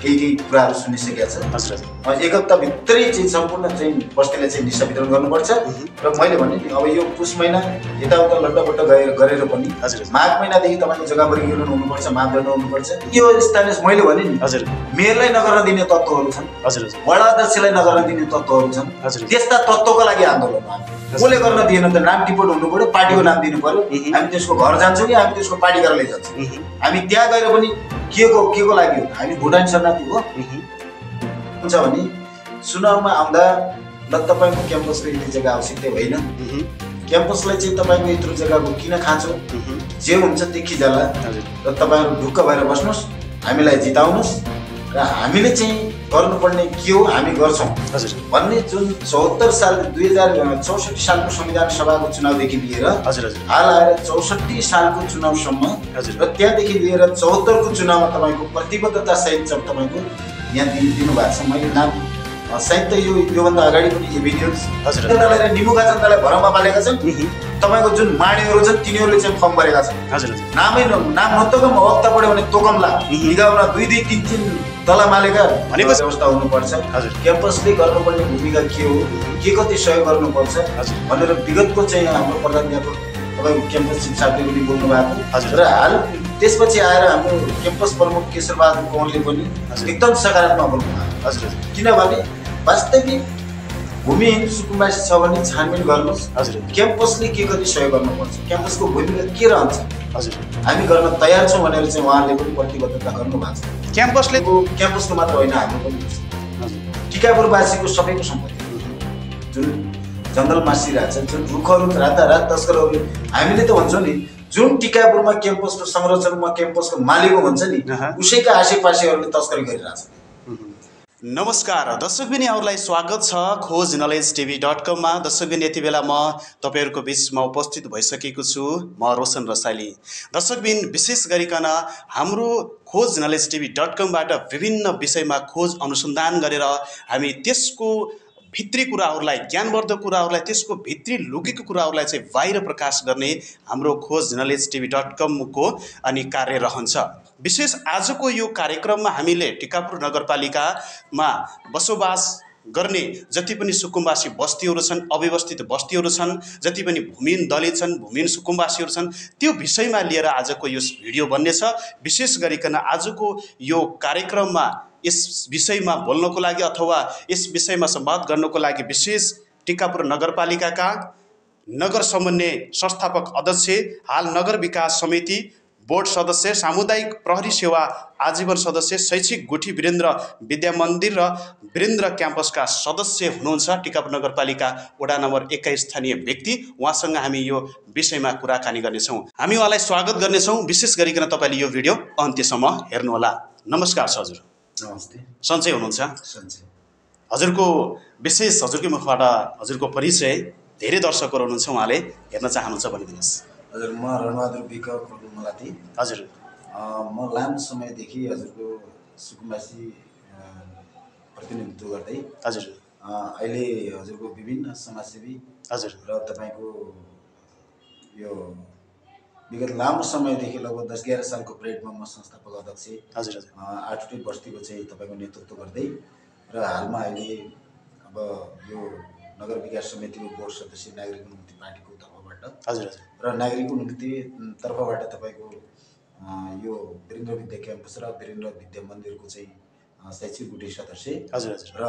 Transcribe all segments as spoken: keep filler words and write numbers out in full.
केही केही कुराहरू सुनिसकेका छ। हजुर एक हप्ताभित्रै चाहिँ सम्पूर्ण चाहिँ बस्तीले चाहिँ निशा वितरण गर्नुपर्छ र मैले भने नि अब यो पुस महिना यताउता लड्डापट्टा गएर गरेर पनि माघ महिनादेखि तपाईँको जग्गा वर्गीकरण हुनुपर्छ, मापदण्ड हुनुपर्छ। यो स्थानीय मैले भने नि हजुर मेयरलाई नगर्न दिने तत्त्वहरू छन्, हजुर वडा अध्यक्षलाई नगर्न दिने तत्त्वहरू छन्। त्यस्ता तत्त्वको लागि आन्दोलन हो। कसले गर्न दिएन त? नाम टिपोट हुनु पर्यो, पार्टीको नाम दिनु पर्यो। हामी त्यसको घर जान्छौँ कि हामी त्यसको पार्टी कार्यालय जान्छौँ? हामी त्यहाँ गएर पनि के को के को लागि हो? हामी भुटान शरणार्थी हो हुन्छ भने चुनावमा आउँदा ल तपाईँको क्याम्पसको यति जग्गा आवश्यकता होइन, क्याम्पसलाई चाहिँ तपाईँको यत्रो जग्गाको किन खाँचो, जे हुन्छ त्यो खिजाला र तपाईँहरू ढुक्क भएर बस्नुहोस्, हामीलाई जिताउनुहोस् र हामीले चाहिँ गर्नुपर्ने के हो हामी गर्छौँ भन्ने जुन चौहत्तर साल दुई हजार चौसठी सालको संविधान सभाको चुनावदेखि लिएर हाल आएर चौसठी सालको चुनावसम्म र त्यहाँदेखि लिएर चौहत्तरको चुनावमा तपाईँको प्रतिबद्धता सहित चाहिँ तपाईँको यहाँ दिनु दिनुभएको छ। मैले नाम सायद त यो योभन्दा अगाडि पनि यो भिडियोज जनतालाई र निमुखा जनतालाई भरमा पालेका छन्। तपाईँको जुन माडेहरू छन् तिनीहरूले चाहिँ फर्म गरेका छन्। नामै नाम नतोकम वक्ता पढ्यो भने तोकमला निगाउन दुई दुई तिन तिन तला मालेका भनेको व्यवस्था हुनुपर्छ। क्याम्पसले गर्नुपर्ने भूमिका के हो, के कति सहयोग गर्नुपर्छ भनेर विगतको चाहिँ हाम्रो प्रधानज्ञाको तपाईँको क्याम्पस चिफ साहबले पनि बोल्नु भएको र हाल त्यसपछि आएर हाम्रो क्याम्पस प्रमुख केशरबहादुर कौरले पनि एकदम सकारात्मक बोल्नु भएको। हजुर किनभने वास्तविक भूमिहीन सुकुम्बासी छ भने छानबिन गर्नुहोस्, क्याम्पसले के कति सहयोग गर्नुपर्छ, क्याम्पसको भूमिका के रहन्छ हजुर हामी गर्न तयार छौँ भनेर चाहिँ उहाँले पनि प्रतिबद्धता गर्नु भएको छ। क्याम्पसले क्याम्पसको मात्र होइन हाम्रो पनि टिकापुरवासीको सबैको सम्पत्ति जुन जङ्गल मासिरहेको छ, जुन रुखहरू रातारात तस्करहरू हामीले त भन्छौँ नि जुन टिकापुरमा क्याम्पसको संरचनामा क्याम्पसको मालिक भन्छ नि उसैका आसेपासेहरूले तस्करी गरिरहेछ। नमस्कार दर्शकबिनीहरूलाई स्वागत छ खोज नलेज टिभी डट कममा। दर्शकबिनी यति बेला म तपाईँहरूको बिचमा उपस्थित भइसकेको छु, म रोशन रसाइली। दर्शकबिन विशेष गरिकन हाम्रो खोज नलेज टिभी डट कमबाट विभिन्न विषयमा खोज अनुसन्धान गरेर हामी त्यसको भित्री कुराहरूलाई, ज्ञानवर्धक कुराहरूलाई, त्यसको भित्री लुकेको कुराहरूलाई चाहिँ बाहिर प्रकाश गर्ने हाम्रो खोज नलेज टिभी डट कमको अनि कार्य रहन्छ। विशेष आजको यो कार्यक्रममा हामीले टिकापुर नगरपालिकामा बसोबास गर्ने जति पनि सुकुम्बासी बस्तीहरू छन्, अव्यवस्थित बस्तीहरू छन्, जति पनि भूमिहीन दलित छन्, भूमिहीन सुकुम्बासीहरू छन्, त्यो विषयमा लिएर आजको यो भिडियो बन्नेछ। विशेष गरिकन आजको यो कार्यक्रममा यस विषयमा बोल्नको लागि अथवा यस विषयमा संवाद गर्नको लागि विशेष टिकापुर नगरपालिकाका नगर समन्वय संस्थापक अध्यक्ष, हाल नगर विकास समिति बोर्ड सदस्य, सामुदायिक प्रहरी सेवा आजीवन सदस्य, शैक्षिक गुठी वीरेन्द्र विद्या मन्दिर र वीरेन्द्र क्याम्पसका सदस्य हुनुहुन्छ टिकापुर नगरपालिका वडा नम्बर एक्काइस स्थानीय व्यक्ति। उहाँसँग हामी यो विषयमा कुराकानी गर्नेछौँ। हामी उहाँलाई स्वागत गर्नेछौँ। विशेष गरिकन तपाईँले यो भिडियो अन्त्यसम्म हेर्नुहोला। नमस्कार छ हजुर। नमस्ते। सन्चै हुनुहुन्छ? सन्चै। हजुरको विशेष हजुरकै मुखबाट हजुरको परिचय धेरै दर्शकहरू हुनुहुन्छ, उहाँले हेर्न चाहनुहुन्छ भनिदिनुहोस्। हजुर म रणबहादुर विक मलाती। हजुर म लामो समयदेखि हजुरको सुकुम्बासी प्रतिनिधित्व गर्दै हजुर अहिले हजुरको विभिन्न समाजसेवी हजुर र तपाईँको यो विगत लामो समयदेखि लगभग दस एघार सालको पिरियडमा म संस्थापक अध्यक्ष हजुर हजुर आठवटै बस्तीको चाहिँ तपाईँको नेतृत्व गर्दै र हालमा अहिले अब यो नगर विकास समितिको बोर्ड सदस्य नागरिक उन्मुक्ति पार्टीको तर्फबाट हजुर र नागरिक उन्मुक्ति तर्फबाट तपाईँको यो वीरेन्द्र विद्या क्याम्पस र वीरेन्द्र विद्या मन्दिरको चाहिँ शैक्षिक गुठी सदस्य हजुर हजुर र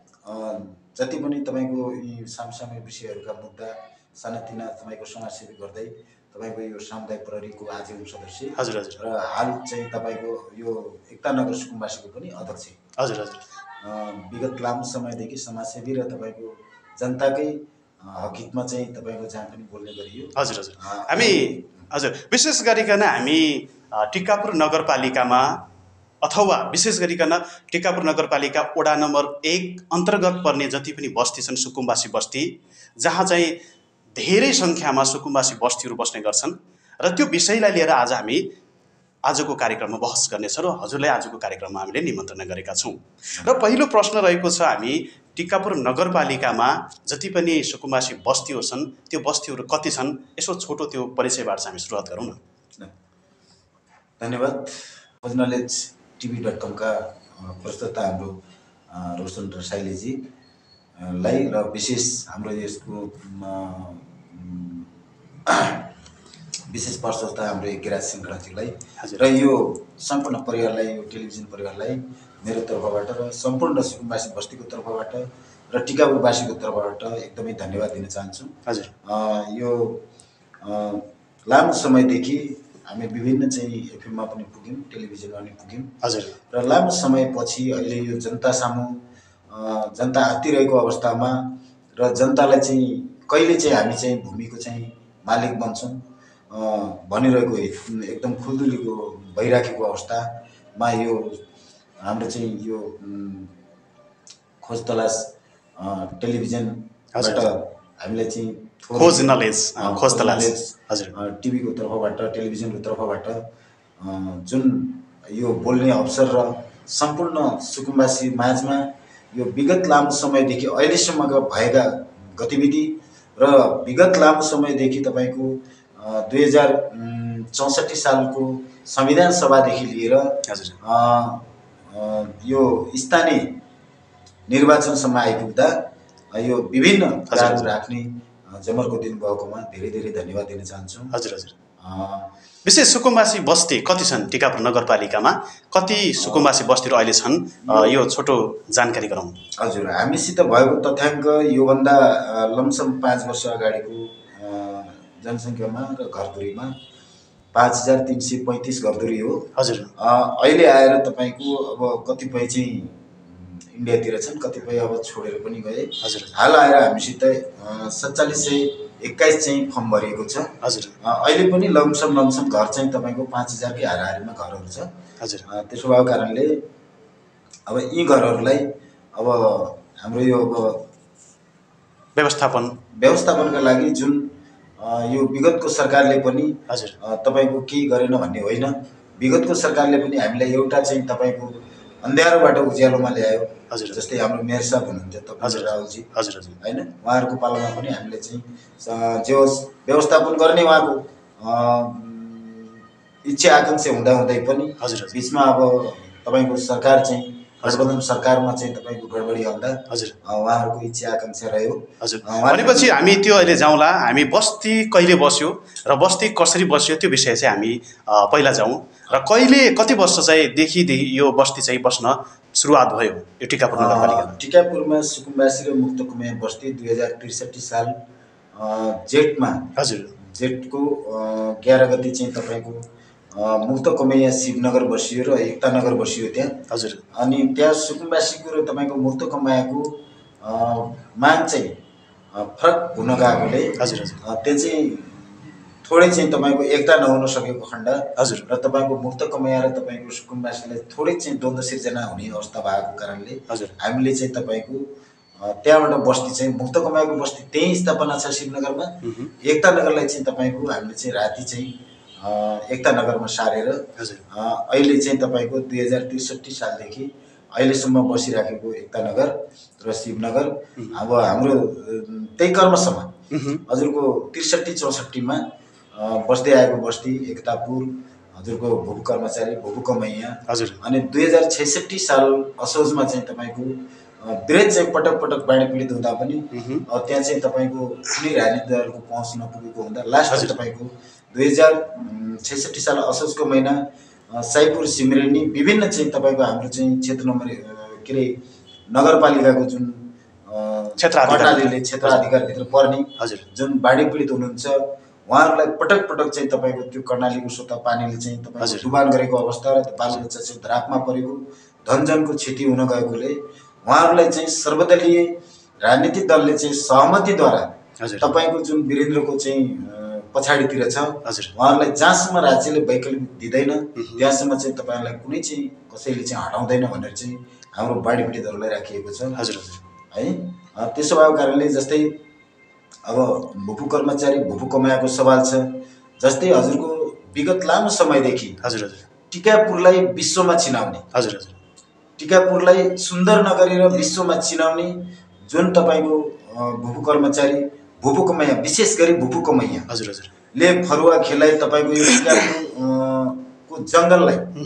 जति पनि तपाईँको यी सामसामिक विषयहरूका मुद्दा सानातिना तपाईँको समाजसेवी गर्दै तपाईँको यो सामुदायिक प्रहरीको आजीवन सदस्य हजुर हजुर र हाल चाहिँ तपाईँको यो एकता नगर सुकुम्बासीको पनि अध्यक्ष हजुर हजुर विगत लामो समयदेखि समाजसेवी र तपाईँको जनताकै हकितमा चाहिँ तपाईँको जहाँ पनि बोल्ने गरियो। हजुर हजुर हामी हजुर विशेष गरिकन हामी टिकापुर नगरपालिकामा अथवा विशेष गरिकन टिकापुर नगरपालिका वडा नम्बर एक अन्तर्गत पर्ने जति पनि बस्ती छन् सुकुम्बासी बस्ती, जहाँ चाहिँ धेरै सङ्ख्यामा सुकुम्बासी बस्तीहरू बस्ने गर्छन् र त्यो विषयलाई लिएर आज हामी आजको कार्यक्रममा बहस गर्नेछौँ र हजुरलाई आजको कार्यक्रममा हामीले निमन्त्रणा गरेका छौँ। र पहिलो प्रश्न रहेको छ, हामी टिकापुर नगरपालिकामा जति पनि सुकुम्बासी बस्तीहरू छन् त्यो बस्तीहरू कति छन्, यसो छोटो त्यो परिचयबाट हामी सुरुवात गरौँ न। धन्यवाद। खोज नलेज टिभी डट कमका प्रस्तुता हाम्रो रोशन रसाइलीजी लाई र विशेष हाम्रो यसको विशेष प्रस्तुता हाम्रो गिराज सिंहलाजीलाई र यो सम्पूर्ण परिवारलाई, यो टेलिभिजन परिवारलाई मेरो तर्फबाट र सम्पूर्ण सुकुम्बासी बस्तीको तर्फबाट र टिकापुरवासीको तर्फबाट एकदमै धन्यवाद दिन चाहन्छु। हजुर, यो लामो समयदेखि हामी विभिन्न चाहिँ एफएममा पनि पुग्यौँ, टेलिभिजनमा पनि पुग्यौँ। हजुर, र लामो समयपछि अहिले यो जनता सामु जनता आत्तिरहेको अवस्थामा र जनतालाई चाहिँ कहिले चाहिँ हामी चाहिँ भूमिको चाहिँ मालिक बन्छौँ भनिरहेको एकदम खुल्दुलीको भइराखेको अवस्थामा यो हाम्रो चाहिँ यो खोज तलास टेलिभिजनबाट हामीलाई चाहिँ खोज नलेज खोज तलास हजुर टिभीको तर्फबाट, टेलिभिजनको तर्फबाट जुन यो बोल्ने अवसर र सम्पूर्ण सुकुम्बासी माझमा यो विगत लामो समयदेखि अहिलेसम्मका भएका गतिविधि र विगत लामो समयदेखि तपाईँको दुई हजार चौसठी सालको संविधान सभादेखि लिएर यो स्थानीय निर्वाचनसम्म आइपुग्दा यो विभिन्न कुराहरू राख्ने जमर्को दिन गएकोमा धेरै धेरै धन्यवाद दिन चाहन्छु। हजुर हजुर, विशेष सुकुम्बासी बस्ती कति छन् टिकापुर नगरपालिकामा? कति सुकुम्बासी बस्तीहरू अहिले छन्? यो छोटो जानकारी गराउँ। हजुर, हामीसित भएको तथ्याङ्क योभन्दा लमसम पाँच वर्ष अगाडिको जनसङ्ख्यामा र घरधुरीमा पाँच हजार तिन सय पैँतिस घरधुरी हो। हजुर, अहिले आएर तपाईँको अब कतिपय चाहिँ इन्डियातिर छन्, कतिपय अब छोडेर पनि गए। हजुर, हाल आएर हामीसित सत्तालिस सय एक्काइस चाहिँ फर्म भरिएको छ। हजुर, अहिले पनि लमसम लमसम घर चाहिँ तपाईँको पाँच हजारकै हाराहारीमा घरहरू छ। हजुर, त्यसो भएको कारणले अब यी घरहरूलाई अब हाम्रो यो अब व्यवस्थापन व्यवस्थापनका लागि जुन यो विगतको सरकारले पनि हजुर तपाईँको केही गरेन भन्ने होइन, विगतको सरकारले पनि हामीलाई एउटा चाहिँ तपाईँको अन्ध्यारोबाट उज्यालोमा ल्यायो। हजुर, जस्तै हाम्रो मेयर साहब हुनुहुन्थ्यो तपाईँ राहुलजी, हजुर हजुर, होइन, उहाँहरूको पालामा पनि हामीले चाहिँ जे होस् व्यवस्थापन गर्ने उहाँको इच्छा आकाङ्क्षा हुँदा हुँदै पनि हजुर बिचमा अब तपाईँको सरकार चाहिँ गठबन्धन सरकारमा चाहिँ तपाईँको गडबडी आउँदा हजुर उहाँहरूको इच्छा आकाङ्क्षा रह्यो। हजुर, भनेपछि हामी त्यो अहिले जाउँला, हामी बस्ती कहिले बस्यो र बस्ती कसरी बस्यो त्यो विषय चाहिँ हामी पहिला जाउँ र कहिले कति वर्ष चाहिँ देखि यो बस्ती चाहिँ बस्न सुरुवात भयो यो टिकापुर नगरपालिकामा? टिकापुरमा सुकुम्बासी र मुक्तकुमाया बस्ती दुई हजार त्रिसठी साल जेठमा हजुर जेठको एघार गति चाहिँ तपाईँको मुक्तकमैया शिवनगर बसियो र एकता नगर बसियो त्यहाँ। हजुर, अनि त्यहाँ सुकुम्बासीको र तपाईँको मुक्तकमैयाको माग चाहिँ फरक हुन गएकोले हजुर त्यो चाहिँ थोरै चाहिँ तपाईँको एकता नहुन सकेको खण्ड हजुर र तपाईँको मुक्तकमैया र तपाईँको सुकुम्बासीलाई थोरै चाहिँ द्वन्द्व सिर्जना हुने अवस्था भएको कारणले हजुर हामीले चाहिँ तपाईँको त्यहाँबाट बस्ती चाहिँ मुक्तकमैयाको बस्ती त्यही स्थापना छ शिवनगरमा। एकता नगरलाई चाहिँ तपाईँको हामीले चाहिँ राति चाहिँ एकता नगरमा सारेर अहिले चाहिँ तपाईँको दुई हजार त्रिसठी सालदेखि अहिलेसम्म बसिराखेको एकता नगर र शिवनगर अब हाम्रो त्यही कर्मसम्म हजुरको त्रिसठी चौसठीमा बस्दै आएको बस्ती एकतापुर हजुरको भूपू कर्मचारी भूपू कमैया हजुर। अनि दुई हजार छैसठी साल असोजमा चाहिँ तपाईँको विरोध चाहिँ पटक पटक बाढी पीडित हुँदा पनि त्यहाँ चाहिँ तपाईँको कुनै राजनीतिक दलको पहुँच नपुगेको हुँदा लास्ट तपाईँको दुई हजार छैसठी साल असोजको महिना साइपुर सिमरेनी विभिन्न चाहिँ तपाईँको हाम्रो चाहिँ क्षेत्र नम्बर के अरे नगरपालिकाको जुन क्षेत्र कर्णालीले क्षेत्र अधिकारभित्र पर्ने हजुर जुन बाढी पीडित हुनुहुन्छ उहाँहरूलाई पटक पटक चाहिँ तपाईँको त्यो कर्णालीको स्वतः पानीले चाहिँ तपाईँको डुबान गरेको अवस्था र बालबच्चा चाहिँ धरापमा परेको धनजनको क्षति हुन गएकोले उहाँहरूलाई चाहिँ सर्वदलीय राजनीतिक दलले चाहिँ सहमतिद्वारा तपाईँको जुन वीरेन्द्रको चाहिँ पछाडितिर छ हजुर उहाँहरूलाई जहाँसम्म राज्यले वैकल्पिक दिँदैन त्यहाँसम्म चाहिँ तपाईँहरूलाई कुनै चाहिँ कसैले चाहिँ हटाउँदैन भनेर चाहिँ हाम्रो बाढी पीडितहरूलाई राखिएको छ हजुर हजुर है। त्यसो भएको कारणले जस्तै अब भूपू कर्मचारी भूपू कमैयाको सवाल छ। जस्तै हजुरको विगत लामो समयदेखि हजुर हजुर टिकापुरलाई विश्वमा चिनाउने हजुर हजुर टिकापुरलाई सुन्दर नगरी र विश्वमा चिनाउने जुन तपाईँको भूपू कर्मचारी भूपू कमैया विशेष गरी भूपू कमैया हजुर हजुर ले फरुवा खेलाइ तपाईँको यो टिकापुर को जङ्गललाई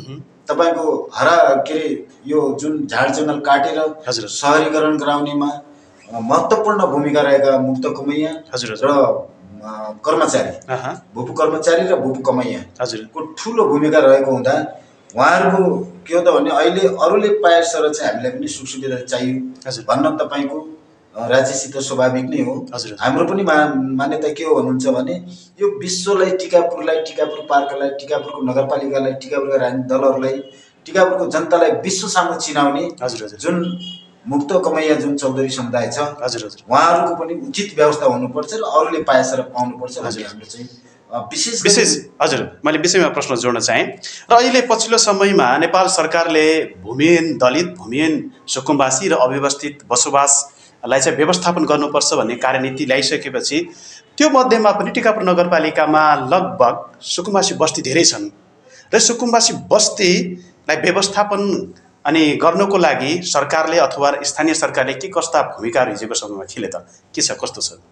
तपाईँको हरा के अरे यो जुन झाड जङ्गल काटेर सहरीकरण गराउनेमा महत्त्वपूर्ण भूमिका रहेका मुक्त कमैया र कर्मचारी भूपू कर्मचारी र भूपू कमैयाको ठुलो भूमिका रहेको हुँदा उहाँहरूको के हो त भने अहिले अरूले पाए सर चाहिँ हामीलाई पनि सुख सुविधा चाहियो भन्न तपाईँको राज्यसित स्वाभाविक नै हो। हाम्रो पनि मा मान्यता के हो भन्नुहुन्छ भने यो विश्वलाई टिकापुरलाई टिकापुर पार्कलाई टिकापुरको नगरपालिकालाई टिकापुरका राजनीतिक दलहरूलाई टिकापुरको जनतालाई विश्व सामु चिनाउने जुन मुक्त कमैया जुन चौधरी समुदाय छ उहाँहरूको पनि उचित व्यवस्था हुनुपर्छ र अरूले पाए सर पाउनुपर्छ भन्ने हाम्रो चाहिँ विशेष विशेष हजुर मैले विषयमा प्रश्न जोड्न चाहेँ। र अहिले पछिल्लो समयमा नेपाल सरकारले भूमिहीन दलित भूमिहीन सुकुम्बासी र अव्यवस्थित बसोबासलाई चाहिँ व्यवस्थापन गर्नुपर्छ भन्ने कार्यनीति ल्याइसकेपछि त्यो मध्येमा पनि टिकापुर नगरपालिकामा लगभग सुकुम्बासी बस्ती धेरै छन् र सुकुम्बासी बस्तीलाई व्यवस्थापन अनि गर्नको लागि सरकारले अथवा स्थानीय सरकारले के कस्ता भूमिकाहरू हिजोको समयमा खेले त के छ कस्तो छ?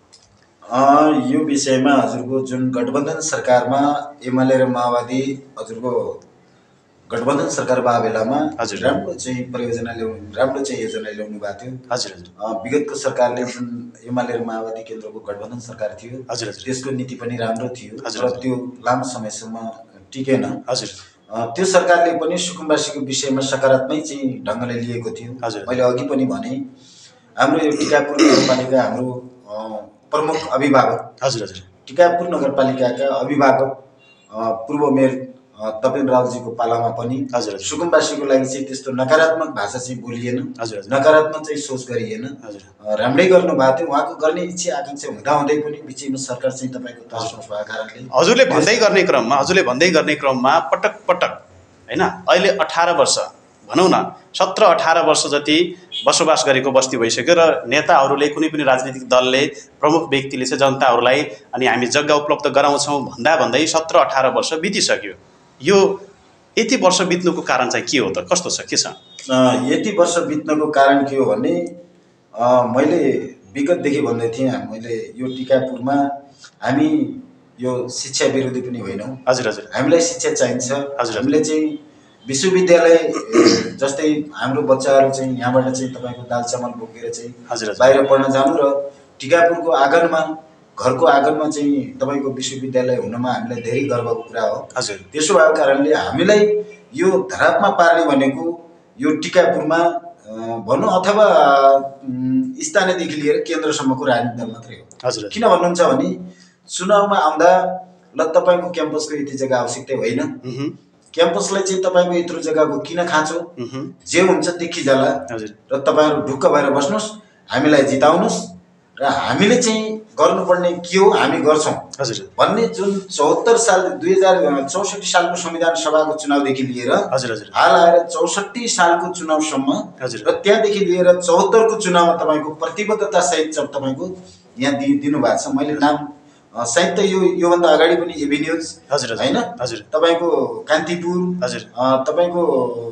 यो विषयमा हजुरको जुन गठबन्धन सरकारमा एमाले र माओवादी हजुरको गठबन्धन सरकार भए बेलामा राम्रो चाहिँ परियोजना ल्याउनु राम्रो चाहिँ योजना ल्याउनु भएको थियो। हजुर हजुर विगतको सरकारले जुन एमाले र माओवादी केन्द्रको गठबन्धन सरकार थियो हजुर त्यसको नीति पनि राम्रो थियो र त्यो लामो समयसम्म टिकेन। हजुर त्यो सरकारले पनि सुकुम्बासीको विषयमा सकारात्मक चाहिँ ढङ्गले लिएको थियो। मैले अघि पनि भने हाम्रो यो टिकापुर नगरपालिका हाम्रो प्रमुख अभिभावक हजुर हजुर टिकापुर नगरपालिकाका अभिभावक पूर्व मेयर तपेन रावलजीको पालामा पनि सुकुम्बासीको लागि चाहिँ त्यस्तो नकारात्मक भाषा चाहिँ बोलिएन, नकारात्मक चाहिँ सोच गरिएन, राम्रै गर्नु भएको थियो। उहाँको गर्ने इच्छा आकाङ्क्षा हुँदा हुँदै पनि बिचमा सरकार चाहिँ तपाईँको तहसमस भएको कारणले हजुरले भन्दै गर्ने क्रममा हजुरले भन्दै गर्ने क्रममा पटक पटक होइन अहिले अठार वर्ष भनौँ न सत्र अठार वर्ष जति बसोबास गरेको बस्ती भइसक्यो र नेताहरूले कुनै पनि राजनीतिक दलले प्रमुख व्यक्तिले चाहिँ जनताहरूलाई अनि हामी जग्गा उपलब्ध गराउँछौँ भन्दा भन्दै सत्र अठार वर्ष बितिसक्यो। यो यति वर्ष बित्नुको कारण चाहिँ के हो त कस्तो छ के छ? यति वर्ष बित्नुको कारण के हो भने मैले विगतदेखि भन्दै थिएँ मैले यो टिकापुरमा हामी यो शिक्षा विरोधी पनि होइनौँ। हजुर हजुर हामीलाई शिक्षा चाहिन्छ। हजुर हामीले चाहिँ विश्वविद्यालय जस्तै हाम्रो बच्चाहरू चाहिँ यहाँबाट चाहिँ तपाईँको दाल चामल बोकेर चाहिँ बाहिर पढ्न जानु र टिकापुरको आँगनमा घरको आँगनमा चाहिँ तपाईँको विश्वविद्यालय हुनमा हामीलाई धेरै गर्वको कुरा हो। हजुर त्यसो भएको कारणले हामीलाई यो धरापमा पार्ने भनेको यो टिकापुरमा भनौँ अथवा स्थानीयदेखि लिएर केन्द्रसम्मको राजनीतिक दल मात्रै हो। हजुर किन भन्नुहुन्छ भने चुनावमा आउँदा ल तपाईँको क्याम्पसको यति जग्गा आवश्यकता होइन, क्याम्पसलाई चाहिँ तपाईँको यत्रो जग्गाको किन खाँचो, जे हुन्छ देखि जाला र तपाईँहरू ढुक्क भएर बस्नुहोस्, हामीलाई जिताउनुहोस् र हामीले चाहिँ गर्नुपर्ने के हो हामी गर्छौँ भन्ने जुन चौहत्तर साल दुई हजार चौसठी सालको संविधान सभाको चुनावदेखि लिएर हाल आएर चौसठी सालको चुनावसम्म र त्यहाँदेखि लिएर चौहत्तरको चुनावमा तपाईँको प्रतिबद्धता सहित तपाईँको यहाँ दि दिनुभएको छ। मैले नाम सायद त यो योभन्दा अगाडि पनि एबी न्युज होइन तपाईँको कान्तिपुर तपाईँको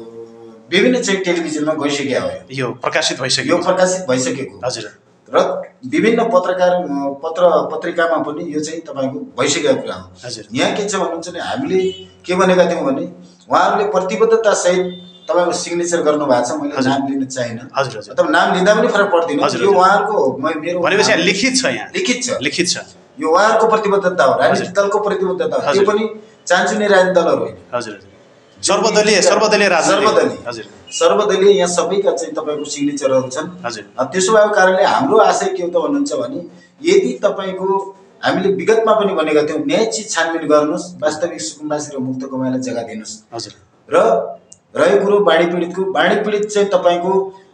विभिन्न चाहिँ टेलिभिजनमा गइसक्यो हो, यो प्रकाशित भइसक्यो यो प्रकाशित भइसकेको हजुर र विभिन्न पत्रकार पत्र पत्रिकामा पनि यो चाहिँ तपाईँको भइसकेको कुरा हो। यहाँ के छ भन्नुहुन्छ भने हामीले के भनेका थियौँ भने उहाँहरूले प्रतिबद्धता सहित तपाईँको सिग्नेचर गर्नु भएको छ। मैले नाम लिन चाहिनँ अथवा नाम लिँदा पनि फरक पर्दैन, यो उहाँहरूको मेरो भनेपछि लिखित छ, यहाँ लिखित छ लिखित छ यो उहाँहरूको प्रतिबद्धता हो, राजनीतिक दलको प्रतिबद्धता हो। त्यो पनि चान्चुने राजनीतिक दलहरू होइन, हजुर सर्वदलीय सर्वदलीय सर्वदलीय हजुर सर्वदलीय यहाँ सबैका चाहिँ तपाईँको सिग्नेचरहरू छन्। हजुर त्यसो भएको कारणले हाम्रो आशय के हो त भन्नुहुन्छ भने यदि तपाईँको हामीले विगतमा पनि भनेका थियौँ न्याय चिज छानबिन गर्नुहोस्, वास्तविक सुकुम्बासी र मुक्त कमाइलाई जग्गा दिनुहोस्। हजुर र रहेको कुरो बाढी पीडितको बाढी पीडित चाहिँ तपाईँको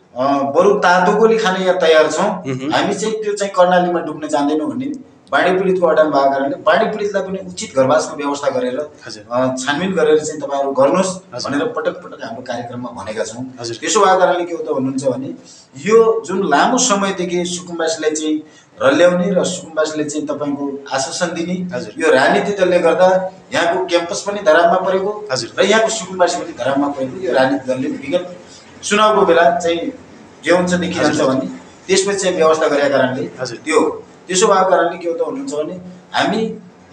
बरु तातो गोली खान यहाँ तयार छौँ, हामी चाहिँ त्यो चाहिँ कर्णालीमा डुब्न जाँदैनौँ भन्ने बाढी पीडितको अडान भएको कारणले बाढी पीडितलाई पनि उचित घरवासको व्यवस्था गरेर छानबिन गरेर चाहिँ तपाईँहरू गर्नुहोस् भनेर पटक पटक हाम्रो कार्यक्रममा भनेका छौँ। त्यसो भएको कारणले के हो त भन्नुहुन्छ भने यो जुन लामो समयदेखि सुकुम्बासीलाई चाहिँ रल्याउने र सुकुम्बासीले चाहिँ तपाईँको आश्वासन दिने यो राजनीति दलले गर्दा यहाँको क्याम्पस पनि धरापमा परेको र यहाँको सुकुम्बासी पनि धरापमा परेको यो राजनीति दलले विगत चुनावको बेला चाहिँ जे हुन्छ देखिरहन्छ भने त्यसपछि चाहिँ व्यवस्था गरेका कारणले त्यो त्यसो भएको कारणले के हो त भन्नुहुन्छ भने हामी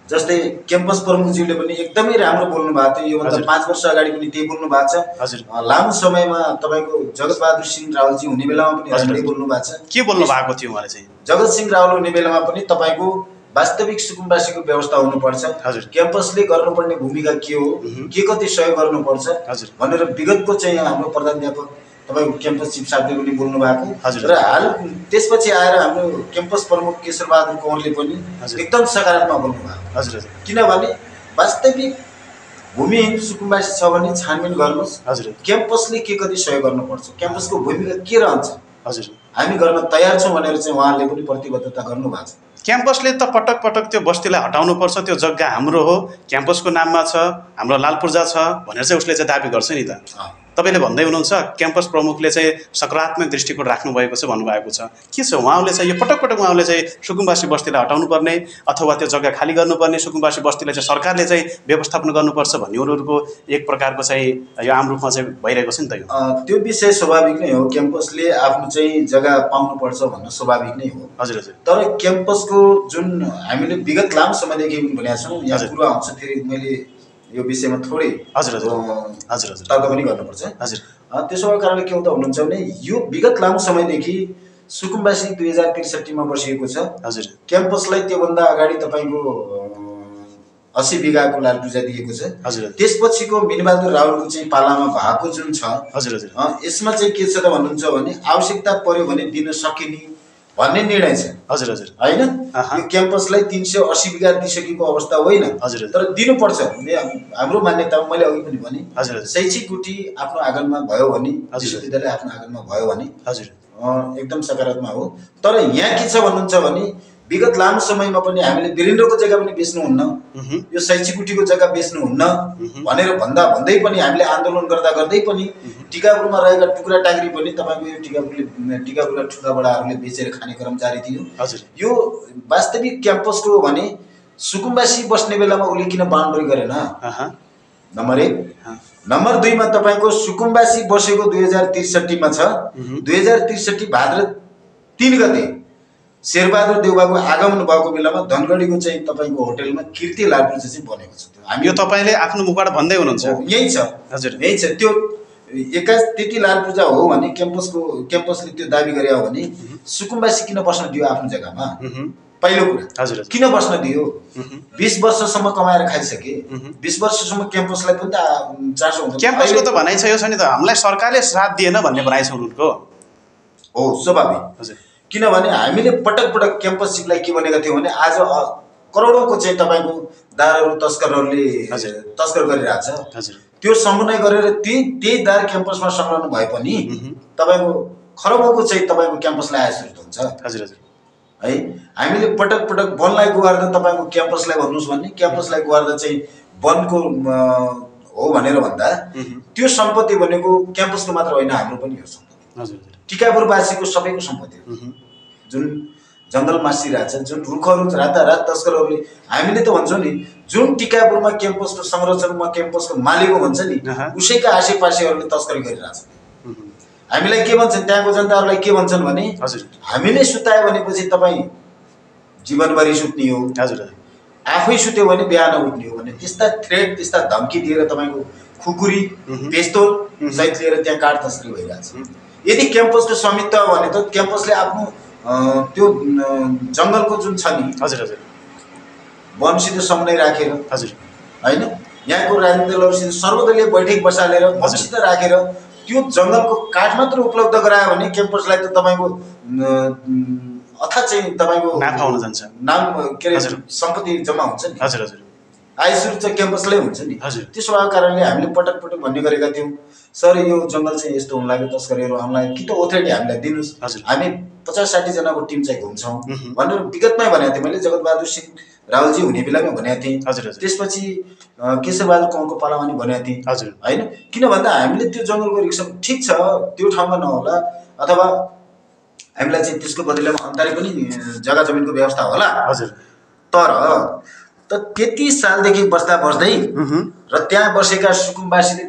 जस्तै क्याम्पस प्रमुखज्यूले पनि एकदमै राम्रो बोल्नु भएको थियो। योभन्दा पाँच वर्ष अगाडि पनि त्यही बोल्नु भएको छ। लामो समयमा तपाईँको जगत बहादुर सिंह रावलजी हुने बेलामा पनि हजुरले बोल्नु भएको छ। के बोल्नु भएको थियो उहाँले चाहिँ? जगत सिंह रावल हुने बेलामा पनि तपाईँको वास्तविक सुकुम्बासीको व्यवस्था हुनुपर्छ, क्याम्पसले गर्नुपर्ने भूमिका के हो, के कति सहयोग गर्नुपर्छ भनेर विगतको चाहिँ हाम्रो प्रधानाध्यापक तपाईँको क्याम्पस चिफ साहबले पनि बोल्नु भएको र हाल त्यसपछि आएर हाम्रो क्याम्पस प्रमुख केशर बहादुर कौरले पनि एकदम सकारात्मक बोल्नु भएको। हजुर किनभने वास्तविक भूमिहीन सुकुम्बासी छ भने छानबिन गर्नुहोस्, हजुर क्याम्पसले के कति सहयोग गर्नुपर्छ, क्याम्पसको भूमिका के रहन्छ, हजुर हामी गर्न तयार छौँ भनेर चाहिँ उहाँले पनि प्रतिबद्धता गर्नु भएको छ। क्याम्पसले त पटक पटक त्यो बस्तीलाई हटाउनुपर्छ, त्यो जग्गा हाम्रो हो, क्याम्पसको नाममा छ, हाम्रो लाल पूर्जा छ भनेर चाहिँ उसले चाहिँ दाबी गर्छ नि त। तपाईँले भन्दै हुनुहुन्छ क्याम्पस प्रमुखले चाहिँ सकारात्मक दृष्टिकोण राख्नुभएको छ भन्नुभएको छ, के छ उहाँले चाहिँ यो पटक पटक उहाँले चाहिँ सुकुम्बासी बस्तीलाई हटाउनु पर्ने अथवा त्यो जग्गा खाली गर्नुपर्ने, सुकुम्बासी बस्तीलाई चाहिँ सरकारले चाहिँ व्यवस्थापन गर्नुपर्छ भन्ने उनीहरूको एक प्रकारको चाहिँ यो आम रूपमा चाहिँ भइरहेको छ नि त। यो त्यो विषय स्वाभाविक नै हो, क्याम्पसले आफ्नो चाहिँ जग्गा पाउनुपर्छ भन्न स्वाभाविक नै हो। हजुर हजुर तर क्याम्पसको जुन हामीले विगत लामो समयदेखि भनेका छौँ, यहाँ कुरो आउँछ फेरि मैले यो विषयमा थोरै हजुर हजुर हजुर हजुर तर्क पनि गर्नुपर्छ। हजुर त्यसो भएको कारणले के हुँदा हुनुहुन्छ भने यो विगत लामो समयदेखि सुकुम्बासी दुई हजार त्रिसठीमा बसिएको छ। हजुर क्याम्पसलाई त्योभन्दा अगाडि तपाईँको अस्सी बिघाको लाल पूजा दिएको छ। हजुर त्यसपछिको मिनबहादुर रावलको चाहिँ पालामा भएको जुन छ, हजुर हजुर यसमा चाहिँ के छ त भन्नुहुन्छ भने आवश्यकता पर्यो भने दिन सकिने भन्ने निर्णय छ। हजुर हजुर होइन, यो क्याम्पसलाई तीन सय अस्सी बिघा दिइसकेको अवस्था होइन, हजुर तर दिनुपर्छ हाम्रो मान्यतामा। मैले अघि पनि भने हजुर शैक्षिक गुठी आफ्नो आँगनमा भयो भने, विश्वविद्यालय आफ्नो आँगनमा भयो भने हजुर एकदम सकारात्मक हो। तर यहाँ के छ भन्नुहुन्छ भने विगत लामो समयमा पनि हामीले वीरेन्द्रको जग्गा पनि बेच्नुहुन्न, यो शैक्षिक गुठीको जग्गा बेच्नुहुन्न भनेर भन्दा भन्दै पनि हामीले आन्दोलन गर्दा गर्दै पनि टिकापुरमा रहेका टुक्रा टाक्री पनि तपाईँको यो टिकापुरले टिकापुरका ठुला बडाहरूले बेचेर खाने कर्म जारी थियो। हजुर यो वास्तविक क्याम्पसको हो भने सुकुम्बासी बस्ने बेलामा उसले किन बाउन्ड्री गरेन, नम्बर एक। नम्बर दुईमा तपाईँको सुकुम्बासी बसेको दुई हजार त्रिसठीमा छ, दुई हजार त्रिसठी भाद्र तिन गते शेरबहादुर देउबाको आगमन भएको बेलामा धनगढीको चाहिँ तपाईँको होटेलमा कीर्ति लाल पूजा चाहिँ बनेको छ। हामी यो तपाईँले आफ्नो मुखबाट भन्दै हुनुहुन्छ, यही छ। हजुर यही छ। त्यो एकास त्यति लाल पूजा हो भने क्याम्पसको क्याम्पसले त्यो दाबी गरे हो भने सुकुम्बासी किन बस्न दियो आफ्नो जग्गामा? पहिलो कुरा हजुर किन बस्न दियो? बीस वर्षसम्म कमाएर खाइसके, बीस वर्षसम्म क्याम्पसलाई पनि त चासो हुन्छ। क्याम्पसको त भनाइ छ यो छ नि त, हामीलाई सरकारले साथ दिएन भन्ने भनाइ छ उनीहरूको। हो स्वाभाविक। हजुर किनभने हामीले पटक पटक क्याम्पसलाई के भनेका थियौँ भने आज करोडौँको चाहिँ तपाईँको दारहरू तस्करहरूले तस्कर गरिरहेछ, त्यो समन्वय गरेर त्यही त्यही दार क्याम्पसमा संलग्न भए पनि तपाईँको खरबौँको चाहिँ तपाईँको क्याम्पसलाई आय स्रोत हुन्छ। हजुर हजुर है, हामीले पटक पटक वनलाई गुहार्दा तपाईँको क्याम्पसलाई भन्नुहोस् भने क्याम्पसलाई गुहार्दा चाहिँ वनको हो भनेर भन्दा त्यो सम्पत्ति भनेको क्याम्पसको मात्र होइन, हाम्रो पनि हो सम्पत्ति। हजुर टिकापुरवासीको सबैको सम्पत्ति हो। जुन जङ्गल मासिरहेछ, जुन रुखहरू रातारात तस्करहरूले, हामीले त भन्छौँ नि जुन टिकापुरमा क्याम्पसको संरचनामा क्याम्पसको मालिक हो भन्छ नि उसैका आसेपासेहरूले तस्करी गरिरहेछ। हामीलाई के भन्छन् त्यहाँको जनताहरूलाई के भन्छन् भने हामीले सुतायो भनेपछि तपाईँ जीवनभरि सुत्ने हो, आफै सुत्यो भने बिहान उठ्ने हो भने त्यस्ता थ्रेट त्यस्ता धम्की दिएर तपाईँको खुकुरी पेस्तोल सहित लिएर त्यहाँ काठ तस्करी भइरहेछ। यदि क्याम्पसको स्वामित्व हो भने त क्याम्पसले आफ्नो त्यो जङ्गलको जुन छ नि हजुर हजुर वनसित समन्वय राखेर हजुर होइन, यहाँको राजनीतिक दलहरूसित सर्वदलीय बैठक बसालेर वनसित राखेर त्यो जङ्गलको काठ मात्र उपलब्ध गरायो भने क्याम्पसलाई त तपाईँको अथवा चाहिँ तपाईँको नाफा हुन जान्छ, नाम के अरे सम्पत्ति जम्मा हुन्छ नि। हजुर हजुर आय स्रोत चाहिँ क्याम्पसलाई हुन्छ नि। त्यसो भएको कारणले हामीले पटक पटक भन्ने गरेका थियौँ सर यो जङ्गल चाहिँ यस्तो हुन लाग्यो, तस्करीहरू आउन लाग्यो, कि त ओथ्रिटी हामीलाई दिनुहोस्, हामी पचास साठी जनाको टिम चाहिँ घुम्छौँ भनेर विगतमै भनेको थिएँ मैले। जगत बहादुर सिंह रावलजी हुने बेलामा भनेको थिएँ, त्यसपछि केशर बहादुर कौरको पालामा नि भनेको थिएँ होइन। किन भन्दा हामीले त्यो जङ्गलको रिक्सा ठिक छ त्यो ठाउँमा नहोला अथवा हामीलाई चाहिँ त्यसको बदलामा अन्तारे पनि जग्गा जमिनको व्यवस्था होला, तर त त्यति सालदेखि बस्दा बस्दै र त्यहाँ बसेका सुकुम्बासीले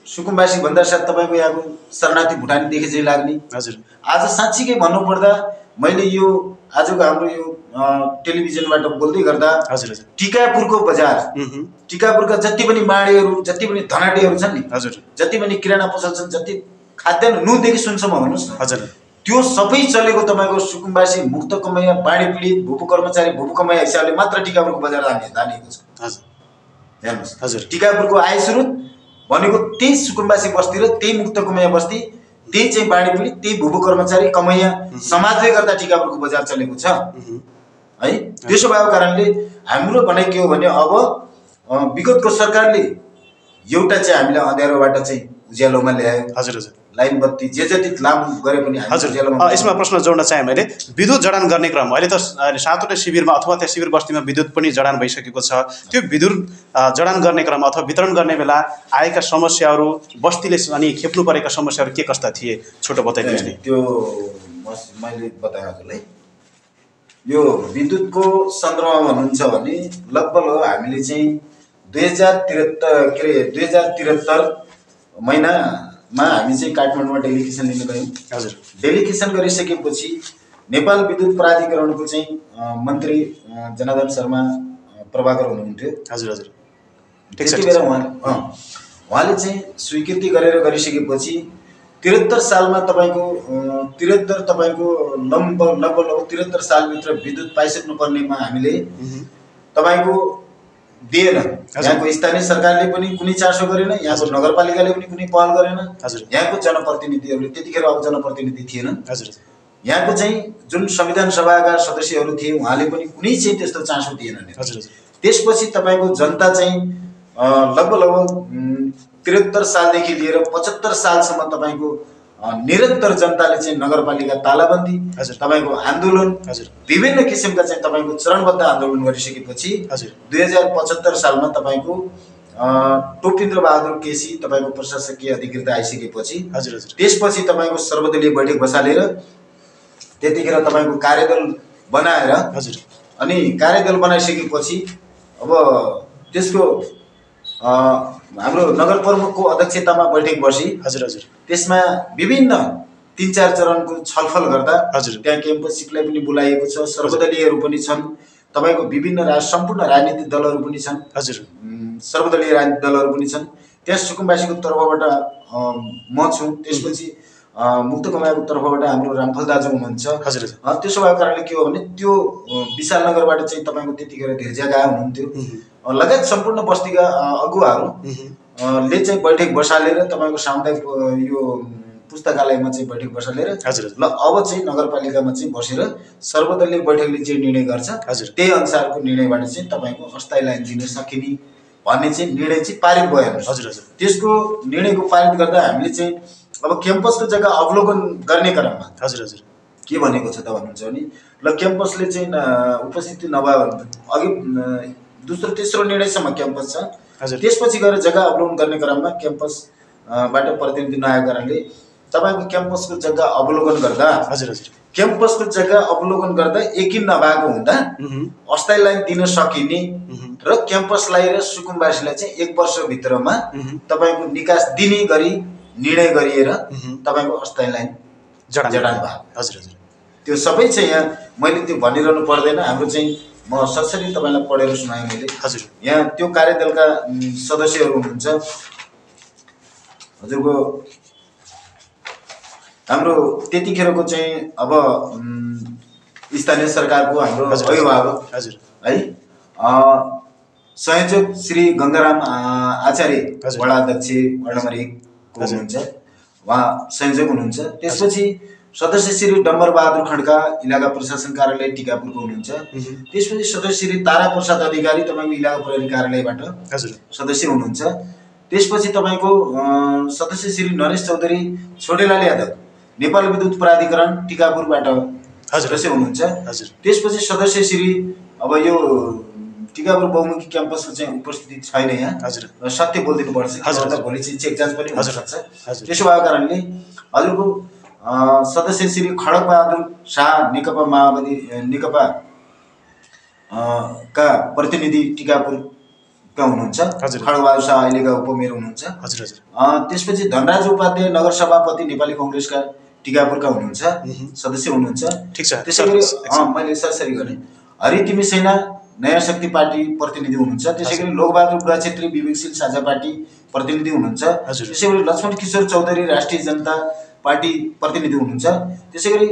सुकुम्बासी भन्दा साथ तपाईँको यहाँको शरणार्थी भुटानीदेखि चाहिँ लाग्ने। हजुर आज साँच्चीकै भन्नुपर्दा मैले यो आजको हाम्रो यो टेलिभिजनबाट बोल्दै गर्दा हजुर हजुर टिकापुरको बजार टिकापुरका जति पनि बाँडेहरू जति पनि धनाटीहरू छन् नि हजुर जति पनि किराना पसल छन् जति खाद्यान्न नुनदेखि सुनसम्म भन्नुहोस् न हजुर त्यो सबै चलेको तपाईँको सुकुम्बासी मुक्त कमैया बाँडी पीडित भूपू कर्मचारी भूपू कमैया हिसाबले मात्र टिकापुरको बजार धानिएको छ हजुर हेर्नुहोस् हजुर टिकापुरको आय स्रोत भनेको त्यही सुकुम्बासी बस्ती र त्यही मुक्त कमैया बस्ती त्यही चाहिँ बाँडी पीडित त्यही भूपू कर्मचारी कमैया समाजले गर्दा टिकापुरको बजार चलेको छ है। त्यसो भएको कारणले हाम्रो भनाइ के हो भने अब विगतको सरकारले एउटा चाहिँ हामीलाई अँध्यारोबाट चाहिँ उज्यालोमा ल्यायो हजुर हजुर लाइन बत्ती जे जति लामो गरे पनि हजुर यसमा प्रश्न जोड्न चाहे मैले विद्युत जडान गर्ने क्रम अहिले त सातवटै शिविरमा अथवा त्यहाँ शिविर बस्तीमा विद्युत पनि जडान भइसकेको छ त्यो विद्युत जडान गर्ने क्रम अथवा वितरण गर्ने बेला आएका समस्याहरू बस्तीले अनि खेप्नु परेका समस्याहरू के कस्ता थिए छोटो बताइदिनुहोस् नि। त्यो मैले बताएँ हजुरलाई यो विद्युतको सन्दर्भमा भन्नुहुन्छ भने लगभग हामीले चाहिँ दुई हजार त्रिहत्तर के अरे दुई हजार त्रिहत्तर महिनामा हामी चाहिँ काठमाडौँमा डेलिगेसन लिन गयौँ हजुर। डेलिगेसन गरिसकेपछि नेपाल विद्युत प्राधिकरणको चाहिँ मन्त्री जनार्दन शर्मा प्रभाकर हुनुहुन्थ्यो हजुर हजुर त्यति बेला उहाँ उहाँले चाहिँ स्वीकृति गरेर गरिसकेपछि त्रिहत्तर सालमा तपाईँको त्रिहत्तर तपाईँको लगभग लगभग लगभग त्रिहत्तर सालभित्र विद्युत पाइसक्नु पर्नेमा हामीले तपाईँको दिएन। यहाँको स्थानीय सरकारले पनि कुनै चासो गरेन, यहाँको नगरपालिकाले पनि कुनै पहल गरेन, यहाँको जनप्रतिनिधिहरूले त्यतिखेर अब जनप्रतिनिधि थिएनन् हजुर। यहाँको चाहिँ जुन संविधान सभाका सदस्यहरू थिए उहाँले पनि कुनै चाहिँ त्यस्तो चासो दिएनन् हजुर। त्यसपछि तपाईँको जनता चाहिँ लगभग लगभग त्रिहत्तर सालदेखि लिएर पचहत्तर सालसम्म तपाईँको निरन्तर जनताले चाहिँ नगरपालिका तालाबन्दी तपाईँको आन्दोलन विभिन्न किसिमका चाहिँ तपाईँको चरणबद्ध आन्दोलन गरिसकेपछि दुई हजार पचहत्तर सालमा तपाईँको टोपेन्द्र बहादुर केसी तपाईँको प्रशासकीय अधिकृत आइसकेपछि त्यसपछि तपाईँको सर्वदलीय बैठक बसालेर त्यतिखेर तपाईँको कार्यदल बनाएर हजुर अनि कार्यदल बनाइसकेपछि अब त्यसको हाम्रो नगर प्रमुखको अध्यक्षतामा बैठक बसी हजुर हजुर त्यसमा विभिन्न तीन चार चरणको छलफल गर्दा हजुर त्यहाँ क्याम्पस सिटलाई पनि बोलाइएको छ, सर्वदलीयहरू पनि छन्, तपाईँको विभिन्न राज सम्पूर्ण राजनीतिक दलहरू पनि छन् हजुर, सर्वदलीय राजनीतिक दलहरू पनि छन्। त्यस सुकुम्बासीको तर्फबाट म छु, त्यसपछि मुक्त कमैयाको तर्फबाट हाम्रो रामफल दाजु हुनुहुन्छ हजुर। त्यसो भएको कारणले के हो भने त्यो विशाल नगरबाट चाहिँ तपाईँको त्यतिखेर धेरजा गाए हुनुहुन्थ्यो, लगायत सम्पूर्ण बस्तीका अगुवाहरू ले चाहिँ बैठक बसालेर तपाईँको सामुदायिक यो पुस्तकालयमा चाहिँ बैठक बसालेर हजुर ल अब चाहिँ नगरपालिकामा चाहिँ बसेर सर्वदलीय बैठकले जे निर्णय गर्छ हजुर त्यही अनुसारको निर्णयबाट चाहिँ तपाईँको अस्थायी लाइन दिन सकिने भन्ने चाहिँ निर्णय चाहिँ पारित भयो हजुर हजुर। त्यसको निर्णयको पारित गर्दा हामीले चाहिँ अब क्याम्पसको जग्गा अवलोकन गर्ने क्रममा हजुर हजुर के भनेको छ त भन्नुहुन्छ भने ल क्याम्पसले चाहिँ उपस्थिति नभए अघि दोस्रो तेस्रो निर्णयसम्म क्याम्पस छ हजुर। त्यसपछि गएर जग्गा अवलोकन गर्ने क्रममा क्याम्पसबाट प्रतिनिधि नआएको कारणले तपाईँको क्याम्पसको जग्गा अवलोकन गर्दा हजुर हजुर क्याम्पसको जग्गा अवलोकन गर्दा एकिन नभएको हुँदा अस्थायी लाइन दिन सकिने र क्याम्पसलाई र सुकुम्बासीलाई चाहिँ एक वर्षभित्रमा तपाईँको निकास दिने गरी निर्णय गरिएर तपाईँको अस्थायी लाइन जडान भयो हजुर हजुर। त्यो सबै चाहिँ यहाँ मैले त्यो भनिरहनु पर्दैन, हाम्रो चाहिँ म सरसरी तपाईँलाई पढेर सुनाएँ मैले हजुर। यहाँ त्यो कार्यदलका सदस्यहरू हुनुहुन्छ हजुरको हाम्रो त्यतिखेरको चाहिँ अब स्थानीय सरकारको हाम्रो अभिभावक हजुर है संयोजक श्री गङ्गाराम आचार्य वडा अध्यक्ष वार्ड नम्बर एकको हुनुहुन्छ, उहाँ संयोजक हुनुहुन्छ। त्यसपछि सदस्य श्री डम्बर बहादुर खड्का इलाका प्रशासन कार्यालय टिकापुरको हुनुहुन्छ। त्यसपछि सदस्य श्री तारा प्रसाद अधिकारी तपाईँको इलाका प्रहरी कार्यालयबाट हजुर सदस्य हुनुहुन्छ। त्यसपछि तपाईँको सदस्य श्री नरेश चौधरी छोटेलाल यादव नेपाल विद्युत प्राधिकरण टिकापुरबाट सदस्य हुनुहुन्छ हजुर। त्यसपछि सदस्य श्री अब यो टिकापुर बहुमुखी क्याम्पसको चाहिँ उपस्थिति छैन यहाँ हजुर, सत्य बोलिदिनु पर्छ हजुर, भोलि चाहिँ चेक जाँच पनि हुन सक्छ। त्यसो भएको कारणले हजुरको सदस्य श्री खडक बहादुर शाह नेकपा माओवादी नेकपा का प्रतिनिधि टिकापुरका हुनुहुन्छ, खडक बहादुर शाह अहिलेका उपमेयर हुनुहुन्छ हजुर हजुर। त्यसपछि धनराज उपाध्याय नगर सभापति नेपाली कङ्ग्रेसका टिकापुरका हुनुहुन्छ, सदस्य हुनुहुन्छ। ठीक छ। त्यसै गरी मैले सरसरी गरेँ हरि तिमी सेना नयाँ शक्ति पार्टी प्रतिनिधि हुनुहुन्छ। त्यसै गरी लोकबहादुर बुढा छेत्री विवेकशील साझा पार्टी प्रतिनिधि हुनुहुन्छ। त्यसै गरी लक्ष्मण किशोर चौधरी राष्ट्रिय जनता पार्टी प्रतिनिधि हुनुहुन्छ। त्यसै गरी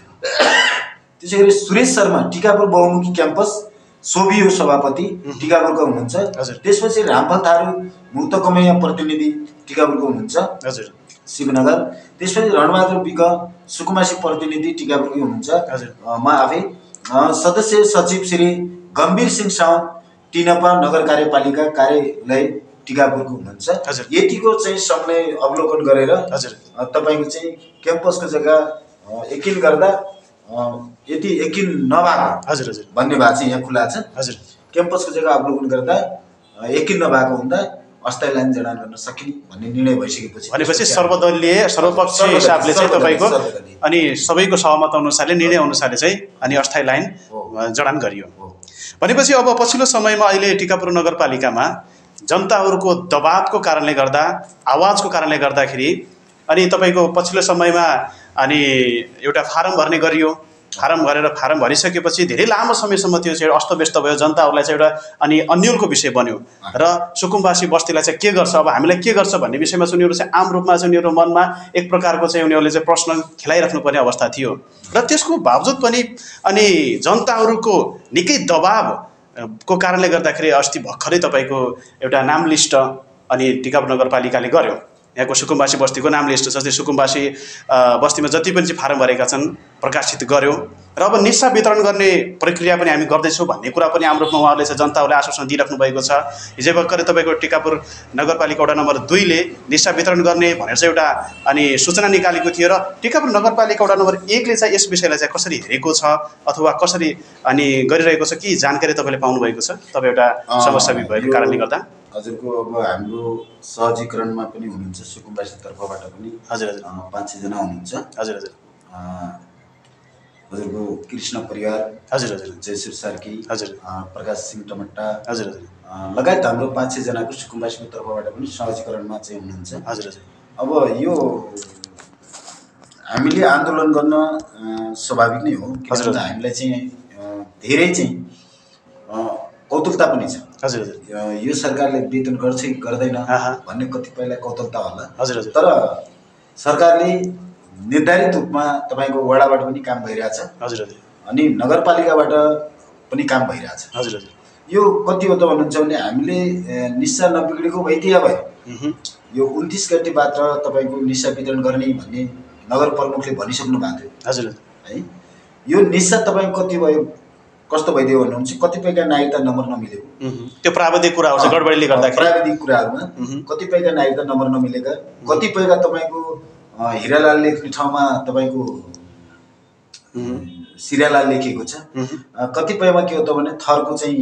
त्यसै गरी सुरेश शर्मा टिकापुर बहुमुखी क्याम्पस सोभियो सभापति टिकापुरका हुनुहुन्छ। त्यसपछि रामपाल थारू मुक्त कमैया प्रतिनिधि टिकापुरको हुनुहुन्छ हजुर शिवनगर। त्यसपछि रणबहादुर विक सुकुमासी प्रतिनिधि टिकापुरकै हुनुहुन्छ। म आफै सदस्य सचिव श्री गम्भीर सिंह साउद टिनपा नगर कार्यपालिका कार्यालय टिकापुरको हुनुहुन्छ। यतिको चाहिँ समय अवलोकन गरेर तपाईँको चाहिँ क्याम्पसको जग्गा यकिन गर्दा यति यकिन नभएको हजुर हजुर भन्ने भएको चाहिँ यहाँ खुला छ। हजुर क्याम्पसको जग्गा अवलोकन गर्दा यकिन नभएको हुँदा अस्थायी लाइन जडान गर्न सकिने भन्ने निर्णय भइसकेपछि भनेपछि सर्वदलीय सर्वपक्षीय हिसाबले चाहिँ तपाईँको अनि सबैको सहमत अनुसारले निर्णय अनुसारले चाहिँ अनि अस्थायी लाइन जडान गरियो। भनेपछि अब पछिल्लो समयमा अहिले टिकापुर नगरपालिकामा जनताहरूको दबावको कारणले गर्दा आवाजको कारणले गर्दाखेरि अनि तपाईँको पछिल्लो समयमा अनि एउटा फारम भर्ने गरियो। फारम भरेर फारम भरिसकेपछि धेरै लामो समयसम्म त्यो चाहिँ अस्तव्यस्त भयो। जनताहरूलाई चाहिँ एउटा अनि अन्यलको विषय बन्यो र सुकुम्बासी बस्तीलाई चाहिँ के गर्छ, अब हामीलाई के गर्छ भन्ने विषयमा चाहिँ उनीहरू चाहिँ आम रूपमा चाहिँ उनीहरू मनमा एक प्रकारको चाहिँ उनीहरूले चाहिँ प्रश्न खेलाइराख्नुपर्ने अवस्था थियो र त्यसको बावजुद पनि अनि जनताहरूको निकै दबावको कारणले गर्दाखेरि अस्ति भर्खरै तपाईँको एउटा नाम लिस्ट अनि टिकापुर नगरपालिकाले गर्यो। यहाँको सुकुम्बासी बस्तीको नाम लिस्ट जस्तै सुकुम्बासी बस्तीमा जति पनि चाहिँ फारम भरेका छन् प्रकाशित गर्यो र अब निस्सा वितरण गर्ने प्रक्रिया पनि हामी गर्दैछौँ भन्ने कुरा पनि आम रूपमा उहाँहरूले चाहिँ जनताहरूले आश्वासन दिइराख्नु भएको छ। हिजो भर्खरै तपाईँको टिकापुर नगरपालिका वडा नम्बर दुईले निस्सा वितरण गर्ने भनेर चाहिँ एउटा अनि सूचना निकालेको थियो र टिकापुर नगरपालिका वडा नम्बर एकले चाहिँ यस विषयलाई चाहिँ कसरी हेरेको छ अथवा कसरी अनि गरिरहेको छ कि जानकारी तपाईँले पाउनुभएको छ तपाईँ एउटा समस्या भएको कारणले गर्दा? हजुरको अब हाम्रो सहजीकरणमा पनि हुनुहुन्छ सुकुम्बासी तर्फबाट पनि हजुर हजुर पाँच छजना हुनुहुन्छ। हजुर हजुर हजुरको कृष्ण परिवार हजुर हजुर जयश्री सार्की हजुर प्रकाश सिंह टमट्टा हजुर हजुर लगायत हाम्रो पाँच छजनाको सुकुम्बासीको तर्फबाट पनि सहजीकरणमा चाहिँ हुनुहुन्छ। हजुर हजुर अब यो हामीले आन्दोलन गर्न स्वाभाविक नै हो किनभने हामीलाई चाहिँ धेरै चाहिँ कौतुकता पनि छ। हजुर हजुर यो सरकारले वेतन गर्छ कि गर्दैन भन्ने कतिपयलाई कौतुकता होला। हजुर हजुर तर सरकारले निर्धारित रूपमा तपाईँको वडाबाट पनि काम भइरहेछ। हजुर हजुर अनि नगरपालिकाबाट पनि काम भइरहेछ। हजुर हजुर यो कति हो त भन्नुहुन्छ भने हामीले निस्सा नबिग्रेको भइदिया भयो यो उन्तिस गतेबाट तपाईँको निस्सा वितरण गर्ने भन्ने नगर प्रमुखले भनिसक्नु भएको थियो। हजुर है यो निस्सा तपाईँको कति भयो कस्तो भइदियो भन्नुहुन्छ कतिपयका नागरिकता नम्बर नमिलेको त्यो प्राविधिक कुराहरू चाहिँ गडबडीले गर्दाखेरि प्राविधिक कुराहरूमा कतिपयका नागरिकता नम्बर नमिलेका कतिपयका तपाईँको हिरालाल लेख्ने ठाउँमा तपाईँको सिरालाल लेखिएको छ। कतिपयमा के हो त भने थरको चाहिँ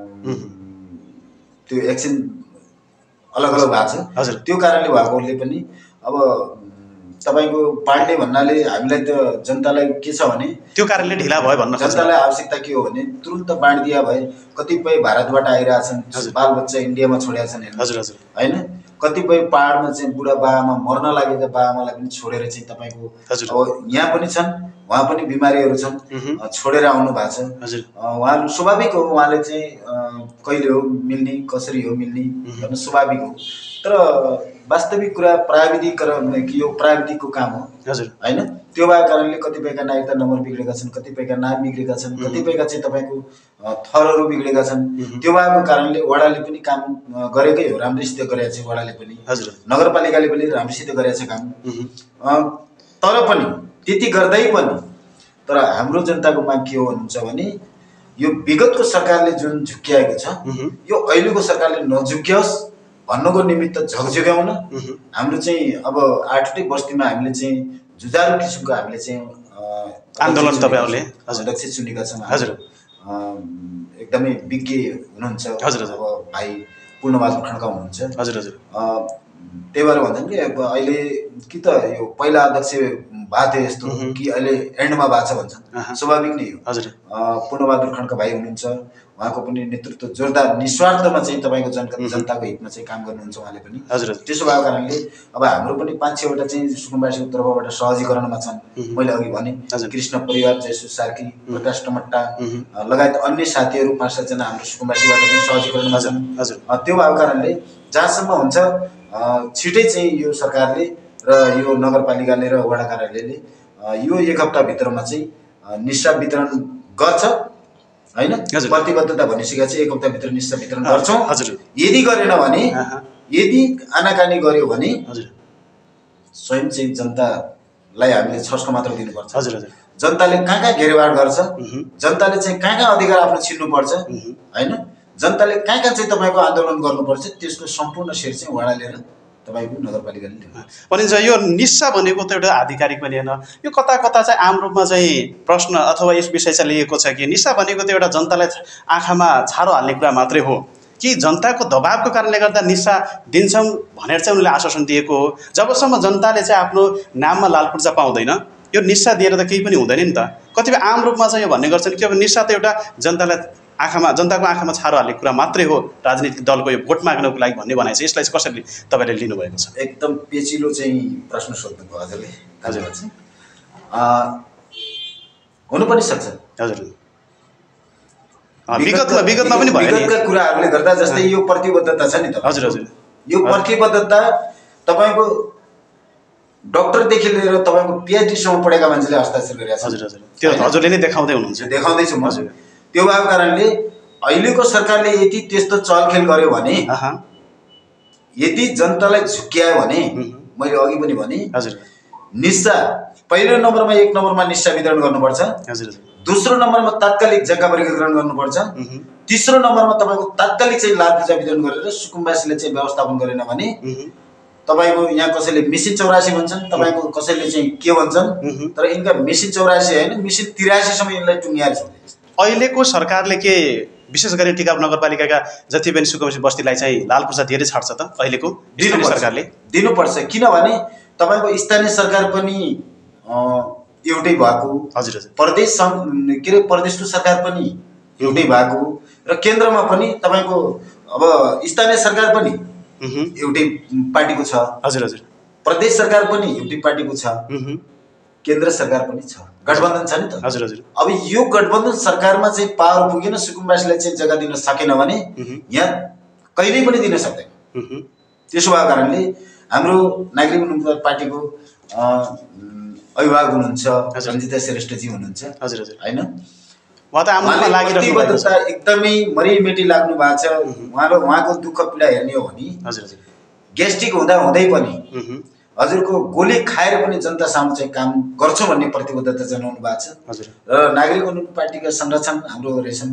त्यो एक्सन अलग अलग भएको छ। हजुर त्यो कारणले भएकोले पनि अब तपाईँको बाँड्ने भन्नाले हामीलाई त जनतालाई के छ भने त्यो कारणले ढिला भयो भन्न जनतालाई आवश्यकता के हो भने तुरुन्त बाँडिदिया भए कतिपय भारतबाट आइरहेछन् बालबच्चा इन्डियामा छोडेका छन् हजुर हजुर होइन कतिपय पहाडमा चाहिँ बुढा बाआमा मर्न लागेका बाआमालाई पनि छोडेर चाहिँ तपाईँको अब यहाँ पनि छन् उहाँ पनि बिमारीहरू छन् छोडेर आउनु भएको छ। उहाँहरू स्वाभाविक हो उहाँले चाहिँ कहिले हो मिल्ने कसरी हो मिल्ने भन्नु स्वाभाविक हो तर वास्तविक कुरा प्राविधिकरण कि यो प्राविधिकको काम हो हजुर होइन। त्यो भएको कारणले कतिपयका नागरिकता नम्बर बिग्रेका छन् कतिपयका नाम बिग्रेका छन् कतिपयका चाहिँ तपाईँको थरहरू बिग्रेका छन्। त्यो भएको कारणले वडाले पनि काम गरेकै हो राम्रैसित गरेको छ वडाले पनि हजुर नगरपालिकाले पनि राम्रैसित गरेको छ काम तर पनि त्यति गर्दै पनि तर हाम्रो जनताको माग के हो भन्नुहुन्छ भने यो विगतको सरकारले जुन झुक्क्याएको छ यो अहिलेको सरकारले नझुक्क्योस् भन्नुको निमित्त झकझक्याउन हाम्रो चाहिँ अब आठवटै बस्तीमा हामीले चाहिँ जुझारु किसिमको हामीले चाहिँ आन्दोलन तपाईँहरूले अध्यक्ष चुनेका छौँ। हजुर एकदमै विज्ञ हुनुहुन्छ हजुर अब भाइ पूर्णबहादुर खड्का हुनुहुन्छ हजुर हजुर त्यही भएर भन्दा नि अब अहिले कि त यो पहिला अध्यक्ष भएको थियो यस्तो कि अहिले एन्डमा भएको छ भन्छन् स्वाभाविक नै हो। हजुर पूर्णबहादुर खड्का भाइ हुनुहुन्छ उहाँको पनि नेतृत्व जोरदार निस्वार्थमा चाहिँ तपाईँको जनता जनताको हितमा चाहिँ काम गर्नुहुन्छ उहाँले पनि। हजुर त्यसो भएको कारणले अब हाम्रो पनि पाँच छवटा चाहिँ सुकुम्बासीको तर्फबाट सहजीकरणमा छन्। मैले अघि भने कृष्ण परिवार, जयसु सार्की, प्रकाश टमट्टा लगायत अन्य साथीहरू पाँच सातजना हाम्रो सुकुम्बासीबाट पनि सहजीकरणमा छन्। त्यो भएको कारणले जहाँसम्म हुन्छ छिटै चाहिँ यो सरकारले र यो नगरपालिकाले र वडा कार्यालयले यो एक हप्ताभित्रमा चाहिँ निस्सा वितरण गर्छ हैन। प्रतिबद्धता भनिसकेको छ एक हप्ताभित्र निस्सा वितरण गर्छौँ। यदि गरेन भने, यदि आनाकानी गर्यो भने स्वयं चाहिँ जनतालाई हामीले छस्को मात्र दिनुपर्छ। जनताले कहाँ कहाँ घेरबाड गर्छ, जनताले चाहिँ कहाँ कहाँ अधिकार आफ्नो छिन्नुपर्छ हैन, जनताले कहाँ कहाँ चाहिँ तपाईँको आन्दोलन गर्नुपर्छ त्यसको सम्पूर्ण श्रेय चाहिँ वडा लिएर तपाईँको नगरपालिकाले लिन्छ। भनिन्छ यो निस्सा भनेको त एउटा आधिकारिक पनि होइन, यो कता कता चाहिँ आम रूपमा चाहिँ प्रश्न अथवा यस विषय चाहिँ लिएको छ कि निस्सा भनेको त एउटा जनतालाई आँखामा छारो हाल्ने कुरा मात्रै हो कि जनताको दबावको कारणले गर्दा निस्सा दिन्छौँ भनेर चाहिँ उनले आश्वासन दिएको हो। जबसम्म जनताले चाहिँ आफ्नो नाममा लाल पूर्जा पाउँदैन यो निस्सा दिएर त केही पनि हुँदैन नि त। कतिपय आम रूपमा चाहिँ यो भन्ने गर्छन् कि अब निस्सा त एउटा जनतालाई आँखामा जनताको आँखामा छारो हाल्ने कुरा मात्रै हो, राजनीतिक दलको यो भोट माग्नको लागि भन्ने भनाइ छ। यसलाई चाहिँ कसरी तपाईँले लिनुभएको छ? एकदम पेचिलो चाहिँ प्रश्न सोध्नुभयो हजुरले। हजुर हुनु पनि सक्छ। हजुर विगतमा विगतमा पनि भयो विगतका कुराहरूले गर्दा जस्तै यो प्रतिबद्धता छ नि त। हजुर हजुर यो प्रतिबद्धता तपाईँको डक्टरदेखि लिएर तपाईँको पिएचडीसम्म पढेका मान्छेले हस्ताक्षर गरेका छन्। हजुर हजुर त्यो हजुरले नै देखाउँदै हुनुहुन्छ। देखाउँदैछु म। त्यो भएको कारणले अहिलेको सरकारले यदि त्यस्तो चलखेल गर्यो भने, यदि जनतालाई झुक्क्यायो भने, मैले अघि पनि भने निस्सा पहिलो नम्बरमा एक नम्बरमा निस्सा वितरण गर्नुपर्छ। दोस्रो नम्बरमा तात्कालिक जग्गा वर्गीकरण गर्नुपर्छ। तेस्रो नम्बरमा तपाईँको तात्कालिक चाहिँ लाल पूजा वितरण गरेर सुकुम्बासीले चाहिँ व्यवस्थापन गरेन भने तपाईँको यहाँ कसैले मिसिन चौरासी भन्छन्, तपाईँको कसैले चाहिँ के भन्छन्, तर यिनका मिसिन चौरासी होइन मिसिन तिरासीसम्म यिनलाई टुङ्ग्याएर छोड्दैछ। अहिलेको सरकारले के विशेष गरी टिकापुर नगरपालिकाका जति पनि सुकुम्बासी बस्तीलाई चाहिँ लाल पूर्जा दिएरै छाड्छ त अहिलेको स्थानीय सरकारले? दिनुपर्छ, किनभने तपाईँको स्थानीय सरकार पनि एउटै भएको, हजुर हजुर प्रदेश के अरे प्रदेशको सरकार पनि एउटै भएको र केन्द्रमा पनि तपाईँको अब स्थानीय सरकार पनि एउटै पार्टीको छ। हजुर हजुर प्रदेश सरकार पनि एउटै पार्टीको छ, केन्द्र सरकार पनि छ, गठबन्धन छ नि त। हजुर हजुर अब यो गठबन्धन सरकारमा चाहिँ पावर पुगेन, सुकुम्बासीलाई चाहिँ जग्गा दिन सकेन भने यहाँ कहिल्यै पनि दिन सक्दैन। त्यसो भएको कारणले हाम्रो नागरिक उन्मुक्ति पार्टीको अभिभावक हुनुहुन्छ रञ्जिता श्रेष्ठजी हुनुहुन्छ। हजुर हजुर हैन, उहाँ त आमामा लागिरहनु भएको छ, एकदमै मरिमेटी लाग्नु भएको छ। उहाँले उहाँको दुःख पीडा हेर्ने हो भने हजुर हजुर ग्यास्ट्रिक हुँदा हुँदै पनि हजुरको गोली खाएर पनि जनता सामु चाहिँ काम गर्छौँ भन्ने प्रतिबद्धता जनाउनु भएको छ। हजुर र नागरिक उन्मुक्ति पार्टीका संरक्षक हाम्रो रेशम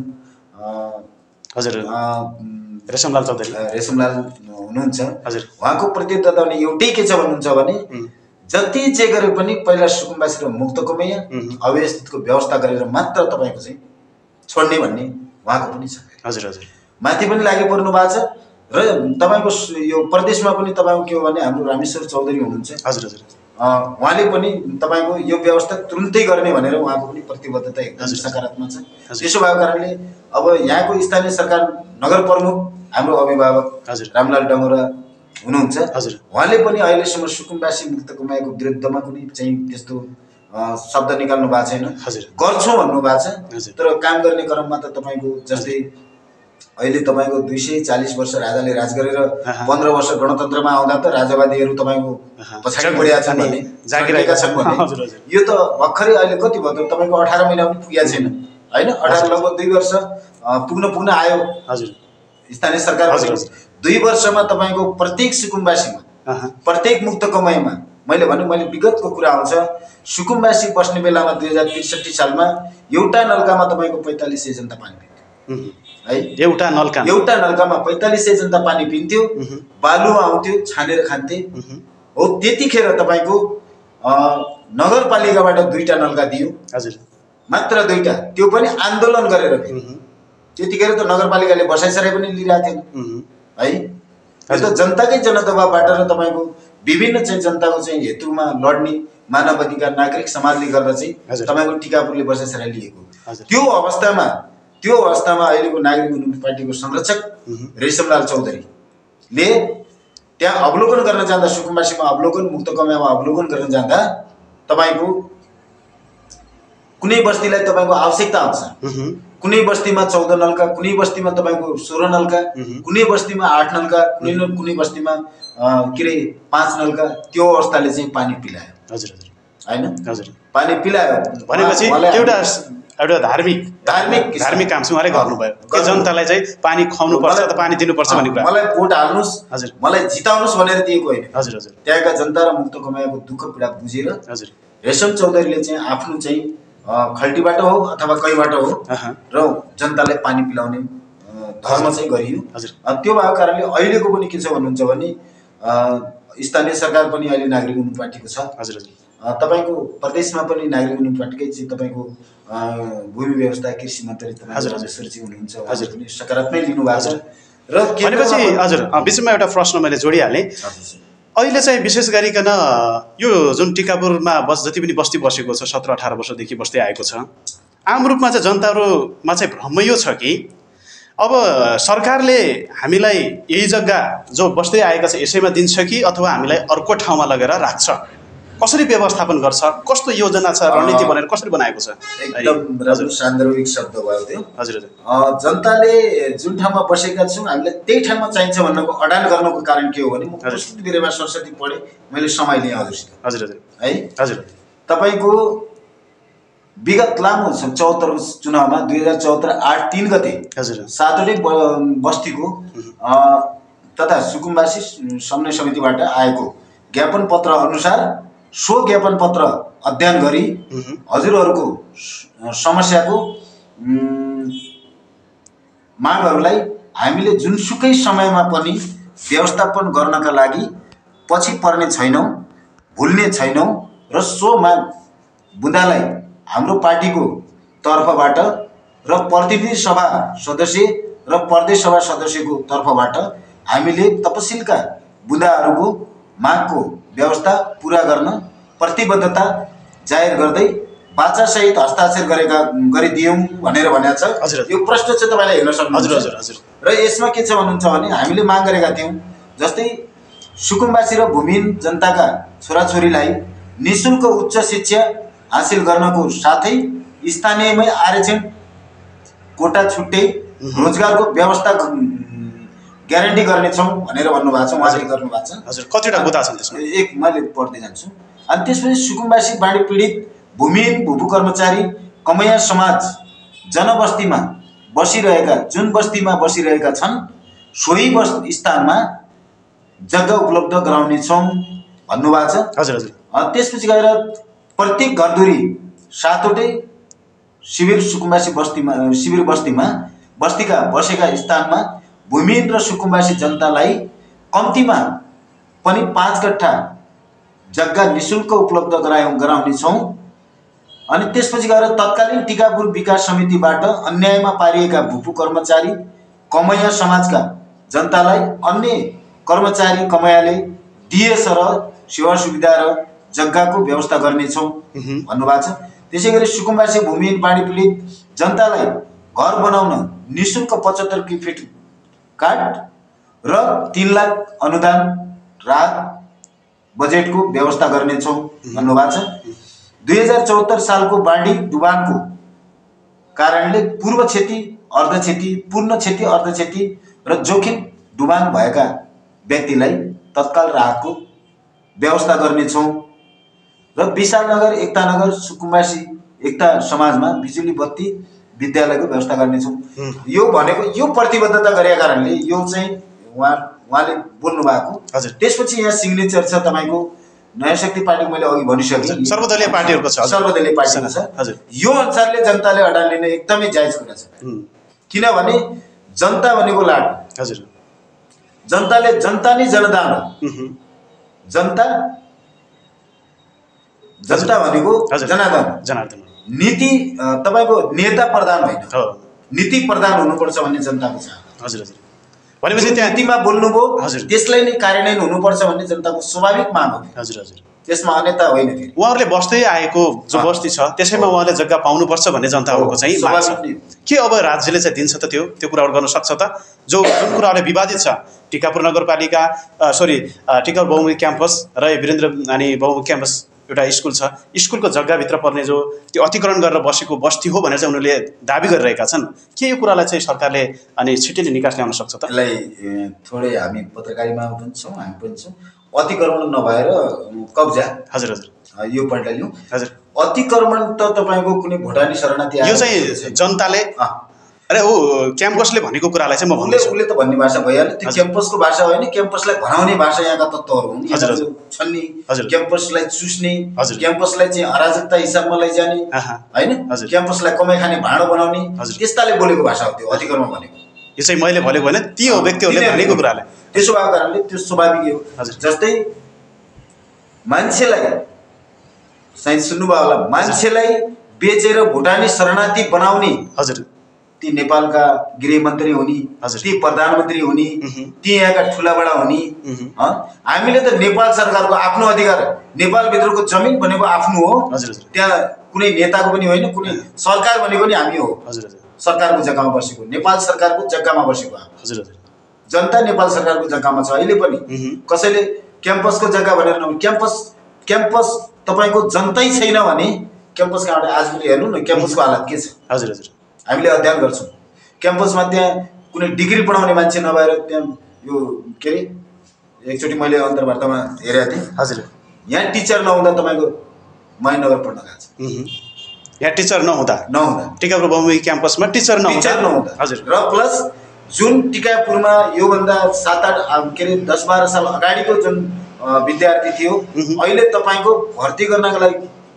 हजुर रेशमलाल चौधरी रेशमलाल हुनुहुन्छ। हजुर उहाँको प्रतिबद्धता भने एउटै के छ भन्नुहुन्छ भने जति जे गरे पनि पहिला सुकुम्बासी र मुक्तकोमय अव्यवस्थितको व्यवस्था गरेर मात्र तपाईँको चाहिँ छोड्ने भन्ने उहाँको पनि छ। हजुर हजुर माथि पनि लागि पर्नु भएको छ र तपाईँको यो प्रदेशमा पनि तपाईँको के हो भने हाम्रो रामेश्वर चौधरी हुनुहुन्छ। हजुर हजुर उहाँले पनि तपाईँको यो व्यवस्था तुरुन्तै गर्ने भनेर उहाँको पनि प्रतिबद्धता एकदम सकारात्मक छ। त्यसो भएको कारणले अब यहाँको स्थानीय सरकार नगर प्रमुख हाम्रो अभिभावक रामलाल डङ्गोरा हुनुहुन्छ। हजुर उहाँले पनि अहिलेसम्म सुकुम्बासी मुक्तकोमयको विरुद्धमा कुनै चाहिँ त्यस्तो शब्द निकाल्नु भएको छैन। गर्छौँ भन्नु भएको छ, तर काम गर्ने क्रममा त तपाईँको जस्तै अहिले तपाईँको दुई सय चालिस वर्ष राजाले राज गरेर पन्ध्र वर्ष गणतन्त्रमा आउँदा त राजावादीहरू तपाईँको पछाडि परेका छन् भने जागिरहेका छन् भने यो त भर्खरै अहिले कति भयो त तपाईँको अठार महिना पनि पुगेको छैन होइन। अठार लगभग दुई वर्ष पुग्न पुग्न आयो हजुर स्थानीय सरकार। दुई वर्षमा तपाईँको प्रत्येक सुकुम्बासीमा प्रत्येक मुक्तकोमयमा मैले भने मैले विगतको कुरा आउँछ सुकुम्बासी बस्ने बेलामा दुई हजार त्रिसठी सालमा एउटा नल्कामा तपाईँको पैँतालिस सय जनता पानी पिन्थ्यो है। एउटा नल्का एउटा नल्कामा पैँतालिस सय जनता पानी पिन्थ्यो, बालु आउँथ्यो छानेर खान्थे हो। त्यतिखेर तपाईँको नगरपालिकाबाट दुईटा नल्का दियो। हजुर मात्र दुईटा, त्यो पनि आन्दोलन गरेर। त्यतिखेर त नगरपालिकाले बसाइसराई पनि लिइरहेको थिएन है। यो त जनताकै जनदबावबाट र तपाईँको विभिन्न चाहिँ जनताको चाहिँ हेतुमा लड्ने मानव अधिकार नागरिक समाजले गर्दा चाहिँ तपाईँको टिकापुरले बसाइसराई लिएको। त्यो अवस्थामा त्यो अवस्थामा अहिलेको नागरिक उन्मुक्ति पार्टीको संरक्षक रेशमलाल चौधरीले त्यहाँ अवलोकन गर्न जाँदा सुकुम्बासीमा अवलोकन मुक्त कमायामा अवलोकन गर्न जाँदा तपाईँको कुनै बस्तीलाई तपाईँको आवश्यकता अनुसार कुनै बस्तीमा चौध नलका, कुनै बस्तीमा तपाईँको सोह्र नलका, कुनै बस्तीमा आठ नलका, कुनै न कुनै बस्तीमा के अरे पाँच नलका, त्यो अवस्थाले चाहिँ पानी पिलायो। हजुर हजुर हैन हजुर पानी पिलायो भनेपछि एउटा एउटा धार्मिक धार्मिक धार्मिक काम चाहिँ उहाँले गर्नुभयो कि जनतालाई चाहिँ पानी खुवाउनु पर्छ त पानी दिनुपर्छ भन्ने कुरा। मलाई भोट हाल्नुस्, हजुर मलाई जिताउनुस् भनेर दिएको होइन। हजुर हजुर त्यहाँका जनता र मुक्त कमायाको दुःख पीडा बुझेर हजुर रेशम चौधरीले चाहिँ आफ्नो चाहिँ खल्टीबाट हो अथवा कहीबाट हो र जनतालाई पानी पिलाउने धर्म चाहिँ गरियो। त्यो भएको कारणले अहिलेको पनि के छ भन्नुहुन्छ भने स्थानीय सरकार पनि अहिले नागरिक उन्मुक्ति पार्टीको छ। हजुर हजुर तपाईको प्रदेशमा पनि नागरिक उन्मुक्ति पार्टीकै चाहिँ तपाईको भूमि व्यवस्था कृषि मन्त्री तपाईँ सरजी हुनुहुन्छ, हजुर पनि सकारात्मक लिनु भएको छ। र भनेपछि हजुर बिचमा एउटा प्रश्न मैले जोडिहालेँ। अहिले चाहिँ विशेष गरिकन यो जुन टिकापुरमा बस जति पनि बस्ती बसेको छ सत्र अठार वर्षदेखि बस्दै आएको छ, आम रूपमा चाहिँ जनताहरूमा चाहिँ भ्रम यो छ कि अब सरकारले हामीलाई यही जग्गा जो बस्दै आएका छ यसैमा दिन्छ कि अथवा हामीलाई अर्को ठाउँमा लगेर राख्छ, कसरी व्यवस्थापन गर्छ, कस्तो योजना छ, रणनीति भनेर कसरी बनाएको छ? एकदम राम्रो सान्दर्भिक शब्द भयो त्यो। हजुर हजुर जनताले जुन ठाउँमा बसेका छौँ हामीलाई त्यही ठाउँमा चाहिन्छ भन्नको अडान गर्नको कारण के हो भने म प्रस्तुति बिरेमा सरस्वती पढेँ, मैले समय लिएँ हजुरसित। हजुर हजुर है हजुर तपाईँको विगत लामो चौहत्तर चुनावमा दुई हजार चौहत्तर आठ तिन गते हजुर सातवटै बस्तीको तथा सुकुम्बासी समन्वय समितिबाट आएको ज्ञापन पत्र अनुसार सो ज्ञापन पत्र अध्ययन गरी हजुरहरूको समस्याको मागहरूलाई हामीले जुनसुकै समयमा पनि व्यवस्थापन गर्नका लागि पछि पर्ने छैनौँ, भुल्ने छैनौँ र सो माग बुँदालाई हाम्रो पार्टीको तर्फबाट र प्रतिनिधि सभा सदस्य र प्रदेश सभा सदस्यको तर्फबाट हामीले तपसिलका बुँदाहरूको मागको व्यवस्था पूरा गर्न प्रतिबद्धता जाहेर गर्दै बाचासहित हस्ताक्षर गरेका गरिदियौँ भनेर भनेको छ। यो प्रश्न चाहिँ तपाईँले हेर्न सक्नुहुन्छ। र यसमा के छ भन्नुहुन्छ भने हामीले माग गरेका थियौँ जस्तै सुकुम्बासी र भूमिहीन जनताका छोराछोरीलाई निःशुल्क उच्च शिक्षा हासिल गर्नको साथै स्थानीयमै आरक्षण कोटा छुट्टै रोजगारको व्यवस्था ग्यारेन्टी गर्नेछौँ भनेर भन्नुभएको छ, उहाँले गर्नुभएको छ। हजुर कतिवटा बुदा छन् त्यसमा? एक मैले पढ्दै जान्छु। अनि त्यसपछि सुकुम्बासी बाढी पीडित भूमिहीन भूभू कर्मचारी कमैया समाज जनबस्तीमा बसिरहेका जुन बस्तीमा बसिरहेका छन् सोही बस स्थानमा जग्गा उपलब्ध गराउनेछौँ भन्नुभएको छ। हजुर हजुर त्यसपछि गएर प्रत्येक घरधुरी सातवटै शिविर सुकुम्बासी बस्तीमा शिविर बस्तीमा बस्तीका बसेका स्थानमा भूमिहीन र सुकुम्बासी जनतालाई कम्तीमा पनि पाँच कट्ठा जग्गा निःशुल्क उपलब्ध गरायौँ गराउनेछौँ। अनि त्यसपछि गएर तत्कालीन टिकापुर विकास समितिबाट अन्यायमा पारिएका भूपू कर्मचारी कमैया समाजका जनतालाई अन्य कर्मचारी कमैयाले दिएछ र सेवा सुविधा र जग्गाको व्यवस्था गर्नेछौँ भन्नुभएको छ। त्यसै गरी सुकुम्बासी भूमिहीन बाढी पीडित जनतालाई घर बनाउन निःशुल्क पचहत्तर फिट काठ र तीन लाख अनुदान राहत बजेटको व्यवस्था गर्नेछौँ भन्नुभएको छ। दुई हजार चौहत्तर सालको बाढी डुबानको कारणले पूर्व क्षति अर्ध क्षति पूर्ण क्षति अर्ध क्षति र जोखिम डुबान भएका व्यक्तिलाई तत्काल राहतको व्यवस्था गर्नेछौँ र विशालनगर एकता नगर सुकुम्बासी एकता समाजमा बिजुली बत्ती विद्यालयको व्यवस्था गर्नेछौँ। यो भनेको यो प्रतिबद्धता गरेका कारणले यो चाहिँ उहाँ उहाँले बोल्नु भएको। त्यसपछि यहाँ सिग्नेचर छ तपाईँको नयाँ शक्ति पार्टी, मैले अघि भनिसकेँ सर्वदलीय पार्टीहरूको छ, सर्वदलीय पार्टीको छ। यो अनुसारले जनताले अडान लिन एकदमै जायज कुरा छ। किनभने जनता भनेको लाड, हजुर जनताले जनता नै जनदान हो। जनता जनता भनेको जनार्दन जनार्दन नीति तपाईँको नेता प्रधान होइन, नीति प्रधान हुनुपर्छ भन्ने जनताको छ। हजुर हजुर भनेपछि त्यहाँ नीतिमा बोल्नुभयो त्यसलाई नै कार्यान्वयन हुनुपर्छ भन्ने जनताको स्वाभाविक माग हो। हजुर हजुर त्यसमा अन्यथा होइन। फेरि उहाँहरूले बस्दै आएको जो बस्ती छ त्यसैमा उहाँले जग्गा पाउनुपर्छ भन्ने जनताहरूको चाहिँ माग छ। के अब राज्यले चाहिँ दिन्छ त त्यो त्यो कुराहरू गर्न सक्छ त? जो जुन कुराहरूले विवादित छ, टिकापुर नगरपालिका सरी टिकापुर बहुमुखी क्याम्पस र वीरेन्द्र अनि बहुमुखी क्याम्पस एउटा स्कुल छ, स्कुलको जग्गाभित्र पर्ने जो त्यो अतिक्रमण गरेर बसेको बस्ती हो भनेर चाहिँ उनीहरूले दाबी गरिरहेका छन्। के यो कुरालाई चाहिँ सरकारले अनि छिट्टै निकास ल्याउन सक्छ त? यसलाई थोरै हामी पत्रकारितामा पनि छौँ, हामी पनि छौँ। अतिक्रमण नभएर कब्जा। हजुर हजुर यो पॉइन्टलाई लिउँ। हजुर अतिक्रमण त तपाईँको कुनै भुटानी शरणार्थी यो चाहिँ जनताले अरे ऊ क्याम्पसले भनेको कुरालाई चाहिँ म भन्दैछु। उसले त भन्ने भाषा भइहाल्यो, त्यो क्याम्पसको भाषा होइन, क्याम्पसलाई भनाउने भाषा यहाँका तत्त्वहरू हुन्। छन् नि क्याम्पसलाई चुस्ने, क्याम्पसलाई चाहिँ अराजकता हिसाबमा लैजाने होइन, क्याम्पसलाई कमाइ खाने भाँडो बनाउने, त्यस्ताले बोलेको भाषा हो त्यो अतिक्रमण भनेको। यो चाहिँ मैले भनेको होइन, ती हो व्यक्तिहरूले भनेको कुरालाई। त्यसो भएको कारणले त्यो स्वाभाविक हो। जस्तै मान्छेलाई सायद सुन्नुभयो होला, मान्छेलाई बेचेर भुटानी शरणार्थी बनाउने हजुर ती नेपालका गृहमन्त्री हुने, ती प्रधानमन्त्री हुने, ती यहाँका ठुलाबडा हुने। हामीले त नेपाल सरकारको आफ्नो अधिकार, नेपालभित्रको जमिन भनेको आफ्नो हो, त्यहाँ कुनै नेताको पनि होइन, कुनै सरकार भनेको नि हामी हो। सरकारको जग्गामा बसेको, नेपाल सरकारको जग्गामा बसेको हामी, जनता नेपाल सरकारको जग्गामा छ। अहिले पनि कसैले क्याम्पसको जग्गा भनेर न, क्याम्पस क्याम्पस तपाईँको जनतै छैन भने क्याम्पस कहाँबाट आज पनि हेर्नु न क्याम्पसको हालत के छ। हजुर हजुर हामीले अध्ययन गर्छौँ क्याम्पसमा, त्यहाँ कुनै डिग्री पढाउने मान्छे नभएर त्यहाँ यो के अरे एकचोटि मैले अन्तर्वार्तामा हेरेको थिएँ। हजुर यहाँ टिचर नहुँदा तपाईँको महेन्द्रनगर पढ्न गएको छ। यहाँ टिचर नहुँदा नहुँदा टिकापुर बहुमुखी क्याम्पसमा टिचर टिचर नहुँदा हजुर। र प्लस जुन टिकापुरमा योभन्दा सात आठ के अरे दस बाह्र साल अगाडिको जुन विद्यार्थी थियो, अहिले तपाईँको भर्ती गर्नको लागि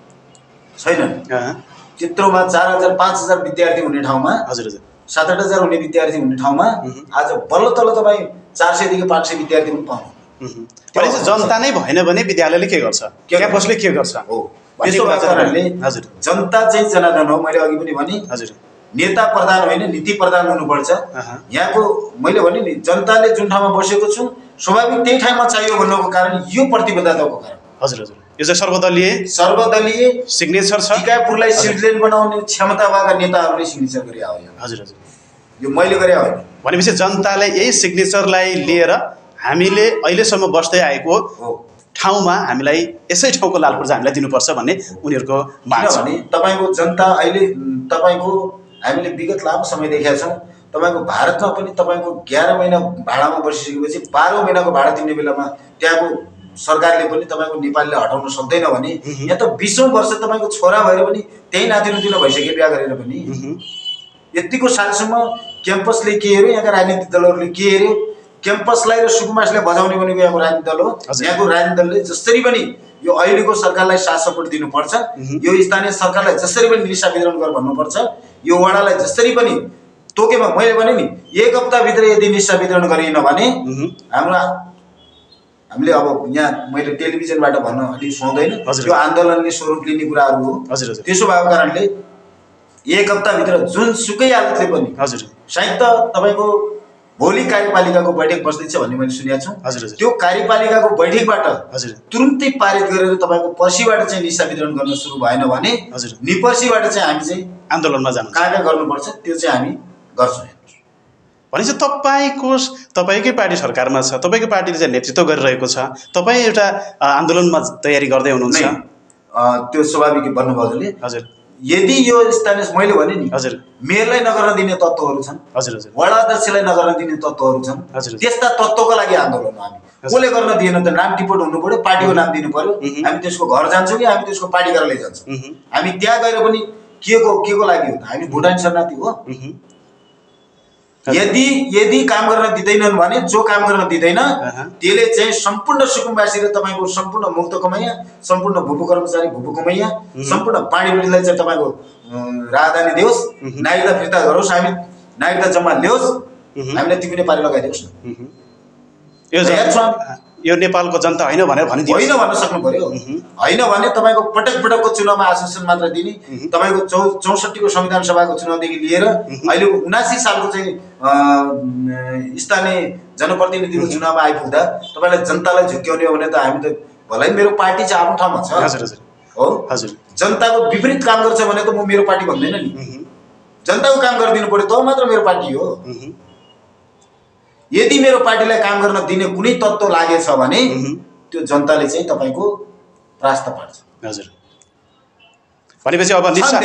छैनन्। चित्रोमा चार हजार पाँच हजार विद्यार्थी हुने ठाउँमा, हजुर हजुर सात आठ हजार हुने विद्यार्थी हुने ठाउँमा आज बल्ल तल्ल तपाईँ चार सयदेखि पाँच सय विद्यार्थी पनि पाउनु। भनेपछि जनता नै भएन भने विद्यालयले के गर्छ, क्याम्पसले के गर्छ? हो, त्यसो भएको कारणले हजुर जनता चाहिँ जनार्दन हो। मैले अघि पनि भने हजुर नेता प्रधान होइन, नीति प्रधान हुनुपर्छ। यहाँको मैले भने नि जनताले जुन ठाउँमा बसेको छु स्वाभाविक त्यही ठाउँमा चाहियो भन्नुको कारण यो प्रतिबद्धताको कारण। हजुर हजुर यो चाहिँ सर्वदलीय सर्वदलीय सिग्नेचर छ। टिकापुरलाई स्विट्जरल्यान्ड बनाउने क्षमता भएका नेताहरूले सिग्नेचर गरे हो। हजुर हजुर यो मैले गरे होइन। भनेपछि जनताले यही सिग्नेचरलाई लिएर हामीले अहिलेसम्म बस्दै आएको ठाउँमा हामीलाई यसै ठाउँको लालपुर्जा हामीलाई दिनुपर्छ भन्ने उनीहरूको माग छ। भने तपाईँको जनता अहिले तपाईँको हामीले विगत लामो समय देखेका छौँ, तपाईँको भारतमा पनि तपाईँको एघार महिना भाडामा बसिसकेपछि बाह्रौँ महिनाको भाडा तिर्ने बेलामा त्यहाँको सरकारले पनि तपाईँको नेपालीले हटाउन सक्दैन भने यहाँ त बिसौँ वर्ष तपाईँको छोरा भएर पनि त्यही नातिनो दिन भइसक्यो बिहा गरेर पनि। यतिको सालसम्म क्याम्पसले के हेऱ्यो, यहाँका राजनीतिक दलहरूले के हेऱ्यो, क्याम्पसलाई र सुकुमासलाई बजाउने भनेको यहाँको राजनीतिक दल हो। यहाँको राजनीतिक दलले जसरी पनि यो अहिलेको सरकारलाई साथ सपोर्ट दिनुपर्छ, यो स्थानीय सरकारलाई जसरी पनि निशा वितरण गर भन्नुपर्छ, यो वडालाई जसरी पनि तोकेमा मैले भने नि एक हप्ताभित्र यदि निशा वितरण गरिएन भने हाम्रो हामीले अब यहाँ मैले टेलिभिजनबाट भन्न अलिक सुहाउँदैन, यो आन्दोलनले स्वरूप लिने कुराहरू हो। त्यसो भएको कारणले एक हप्ताभित्र जुनसुकै हालतले पनि सायद त तपाईँको भोलि कार्यपालिकाको बैठक बस्दैछ भन्ने मैले सुनेको छु। त्यो कार्यपालिकाको बैठकबाट तुरुन्तै पारित गरेर तपाईँको पर्सिबाट चाहिँ निशा वितरण गर्न सुरु भएन भने निपर्सिबाट चाहिँ हामी चाहिँ आन्दोलनमा जानु कहाँ कहाँ गर्नुपर्छ त्यो चाहिँ हामी गर्छौँ। भनेपछि तपाईँको तपाईँकै पार्टी सरकारमा छ, तपाईँको पार्टीले चाहिँ नेतृत्व गरिरहेको छ, तपाईँ एउटा आन्दोलनमा तयारी गर्दै हुनुहुन्छ। त्यो स्वाभाविक भन्नुभयो हजुर। यदि यो स्थानीय मैले भने नि हजुर मेयरलाई नगर्न दिने तत्त्वहरू छन्, हजुर हजुर वडा अध्यक्षलाई नगर्न दिने तत्त्वहरू छन्, त्यस्ता तत्त्वको लागि आन्दोलन हामी कसले गर्न दिएन त नाम टिपोट हुनु पर्यो, पार्टीको नाम दिनु पर्यो। हामी त्यसको घर जान्छौँ कि हामी त्यसको पार्टी गरेर लैजान्छौँ। हामी त्यहाँ गएर पनि के को के को लागि हो त? हामी भुटान शरणार्थी हो। यदि यदि काम गर्न दिँदैनन् भने जो काम गर्न दिँदैन त्यसले चाहिँ सम्पूर्ण सुकुम्बासी र तपाईँको सम्पूर्ण मुक्त कमैया, सम्पूर्ण भूपू कर्मचारी भूपू कमैया, सम्पूर्ण पानीपट्टिलाई चाहिँ तपाईँको राजधानी दियोस्, नागरिकता फिर्ता गरोस्, हामी नागरिकता जम्मा ल्याओस्, हामीलाई ती पनि पारी लगाइदियोस् न। यो नेपालको जनता होइन भनेर भनिदिनु होइन भन्न सक्नु पर्यो। होइन भने तपाईँको पटक पटकको चुनावमा आश्वासन मात्र दिने, तपाईँको चौ चौसठीको संविधान सभाको चुनावदेखि लिएर अहिलेको उनासी सालको चाहिँ स्थानीय जनप्रतिनिधिको चुनावमा आइपुग्दा तपाईँलाई जनतालाई झुक्क्याउने हो भने त हामी त भलै मेरो पार्टी चाहिँ आफ्नो ठाउँमा छ हजुर हजुर हो हजुर जनताको विपरीत काम गर्छ भने त म मेरो पार्टी भन्दैन नि जनताको काम गरिदिनु पर्यो त मात्र मेरो पार्टी हो यदि मेरो पार्टीलाई काम गर्न दिने कुनै तत्त्व लागेछ भने त्यो जनताले चाहिँ तपाईको परास्त पार्छ हजुर भनेपछि अब निशा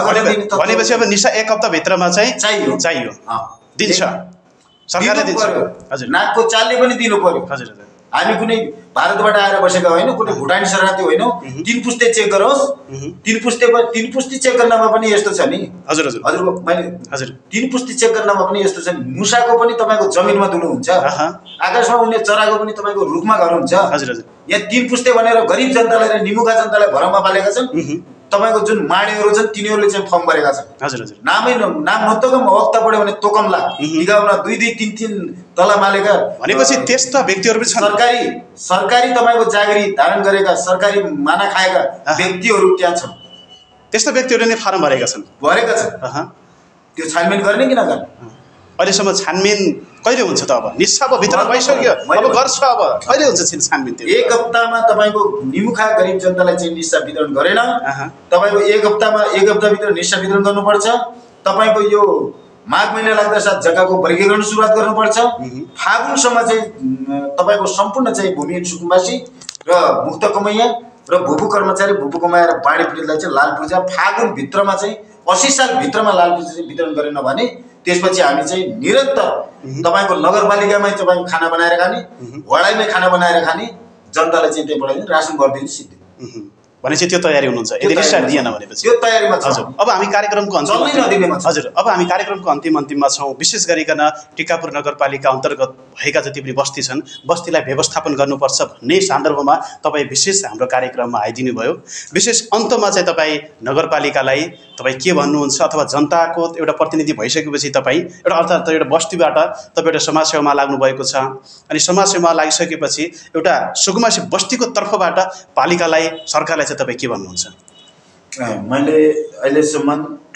भनेपछि अब निशा एक हप्ता भित्रमा चाहिँ चाहियो चाहियो दिन्छ सरकारले दिन्छ हजुर नाकको चालले पनि दिनु पर्यो हजुर हजुर हामी कुनै भारतबाट आएर बसेका होइन कुनै भुटानी शरणार्थी होइनौँ तीन पुस्ते चेक गरोस् तीन पुस्ते तीन पुस्ती चेक गर्नमा पनि यस्तो छ नि हजुर हजुर हजुर मैले हजुर तीन पुस्ती चेक गर्नमा पनि यस्तो छ नि मुसाको पनि तपाईँको जमिनमा दुलो हुन्छ आकाशमा उड्ने चराको पनि तपाईँको रुखमा घर हुन्छ हजुर हजुर यहाँ तीन पुस्ते भनेर गरिब जनतालाई र निमुखा जनतालाई भरमा पालेका छन् तपाईको जुन माडेहरू छन् तिनीहरूले चाहिँ फर्म गरेका छन् हजुर हजुर नामै नाम नतोकम वक्ता पढ्यो भने तोकमला निगाउना दुई दुई तीन तीन तला मालेका भनेपछि त्यस्ता व्यक्तिहरू पनि छन् सरकारी सरकारी तपाईको जागिरी धारण गरेका सरकारी माना खाएका व्यक्तिहरू त्यहाँ छन् त्यस्ता व्यक्तिहरूले नै फारम भरेका छन् भरेका छन् त्यो छानबिन गर्ने कि नगर्ने अहिलेसम्म छानबिन कहिले हुन्छ त अब निशा अब भित्र गइसक्यो अब गर्छ अब कहिले हुन्छ छानबिन त्यो एक हप्तामा तपाईको निमुखा गरिब जनतालाई चाहिँ निशा वितरण गरेन तपाईको एक हप्तामा एक हप्ताभित्र निशा वितरण गर्नुपर्छ तपाईको यो माघ महिना लाग्दा साथ जग्गाको वर्गीकरण सुरुवात गर्नुपर्छ फागुनसम्म चाहिँ तपाईको सम्पूर्ण चाहिँ भूमिहीन सुकुम्बासी र मुक्त कमैया र भूपू कर्मचारी भूपू कमाएर बाढी पीडितलाई चाहिँ लाल पूर्जा फागुन भित्रमा चाहिँ अस्सी साल भित्रमा लाल पूर्जा चाहिँ वितरण गरेन भने त्यसपछि हामी चाहिँ निरन्तर तपाईको नगरपालिकामै तपाईको खाना बनाएर खाने वडाइमै खाना बनाएर खाने जनतालाई चाहिँ त्यहीबाट रासन गरिदिनु सिद्धि भनेपछि त्यो तयारी हुनुहुन्छ यदि निशा दिएन भनेपछि त्यो तयारीमा छ हजुर अब हामी कार्यक्रमको अन्तिम हजुर अब हामी कार्यक्रमको अन्तिम अन्तिममा छौँ विशेष गरिकन टिकापुर नगरपालिका अन्तर्गत भएका जति पनि बस्ती छन् बस्तीलाई व्यवस्थापन गर्नुपर्छ भन्ने सन्दर्भमा तपाईँ विशेष हाम्रो कार्यक्रममा आइदिनु भयो विशेष अन्तमा चाहिँ तपाईँ नगरपालिकालाई तपाईँ के भन्नुहुन्छ अथवा जनताको एउटा प्रतिनिधि भइसकेपछि तपाईँ एउटा अर्थात् एउटा बस्तीबाट तपाईँ एउटा समाजसेवामा लाग्नुभएको छ अनि समाजसेवामा लागिसकेपछि एउटा सुकुम्बासी बस्तीको तर्फबाट पालिकालाई सरकारलाई चाहिँ तपाईँ के भन्नुहुन्छ मैले अहिलेसम्म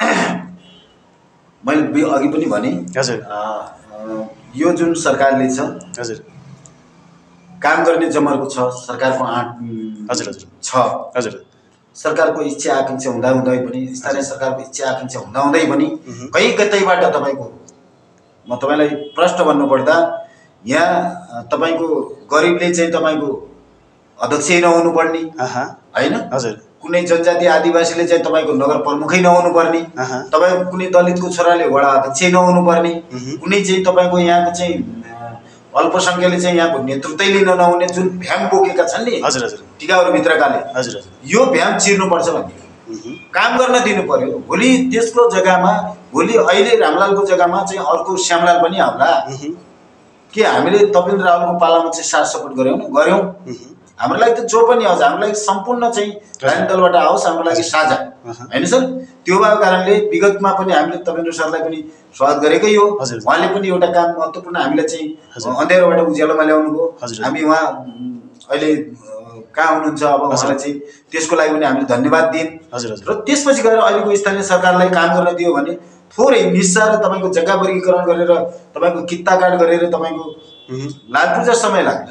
मैले अघि पनि भने हजुर यो जुन सरकारले छ हजुर काम गर्ने जमर्को छ सरकारको आँट हजुर हजुर छ हजुर सरकारको इच्छा आकांक्षा हुँदा हुँदै पनि स्थानीय सरकारको इच्छा आकांक्षा हुँदा हुँदै पनि कहीँ कतैबाट तपाईँको म तपाईँलाई प्रश्न भन्नुपर्दा यहाँ तपाईँको गरिबले चाहिँ तपाईँको अध्यक्ष नहुनु पर्ने हैन हजुर कुनै जनजाति आदिवासीले चाहिँ तपाईँको नगर प्रमुखै नहुनु पर्ने तपाईँको कुनै दलितको छोराले वडा अध्यक्ष नहुनु पर्ने कुनै चाहिँ तपाईँको यहाँको चाहिँ अल्पसङ्ख्यकले चाहिँ यहाँको नेतृत्व लिन नहुने जुन भ्याम बोकेका छन् नि हजुर हजुर टिकाहरूभित्रकाले हजुर यो भ्याम चिर्नुपर्छ भन्ने काम गर्न दिनु पर्यो भोलि त्यसको जग्गामा भोलि अहिले रामलालको जग्गामा चाहिँ अर्को श्यामलाल पनि आउला के हामीले तपेन्द्र रावलको पालामा चाहिँ साथ सपोर्ट गऱ्यौँ गऱ्यौँ हाम्रो लागि त जो पनि आउँछ हाम्रो लागि सम्पूर्ण चाहिँ राजनीतिक दलबाट आओस् हाम्रो लागि साझा होइन सर त्यो भएको कारणले विगतमा पनि हामीले तपेन्द्र सरलाई पनि स्वागत गरेकै हो उहाँले पनि एउटा काम महत्त्वपूर्ण हामीलाई चाहिँ अँध्यारोबाट उज्यालोमा ल्याउनु भयो हामी उहाँ अहिले कहाँ हुनुहुन्छ अब उहाँलाई चाहिँ त्यसको लागि पनि हामीले धन्यवाद दियौँ र त्यसपछि गएर अहिलेको स्थानीय सरकारलाई काम गर्न दियो भने थोरै निशा र तपाईँको जग्गा वर्गीकरण गरेर तपाईँको कित्ता काट गरेर तपाईँको लाल पूजा समय लाग्ला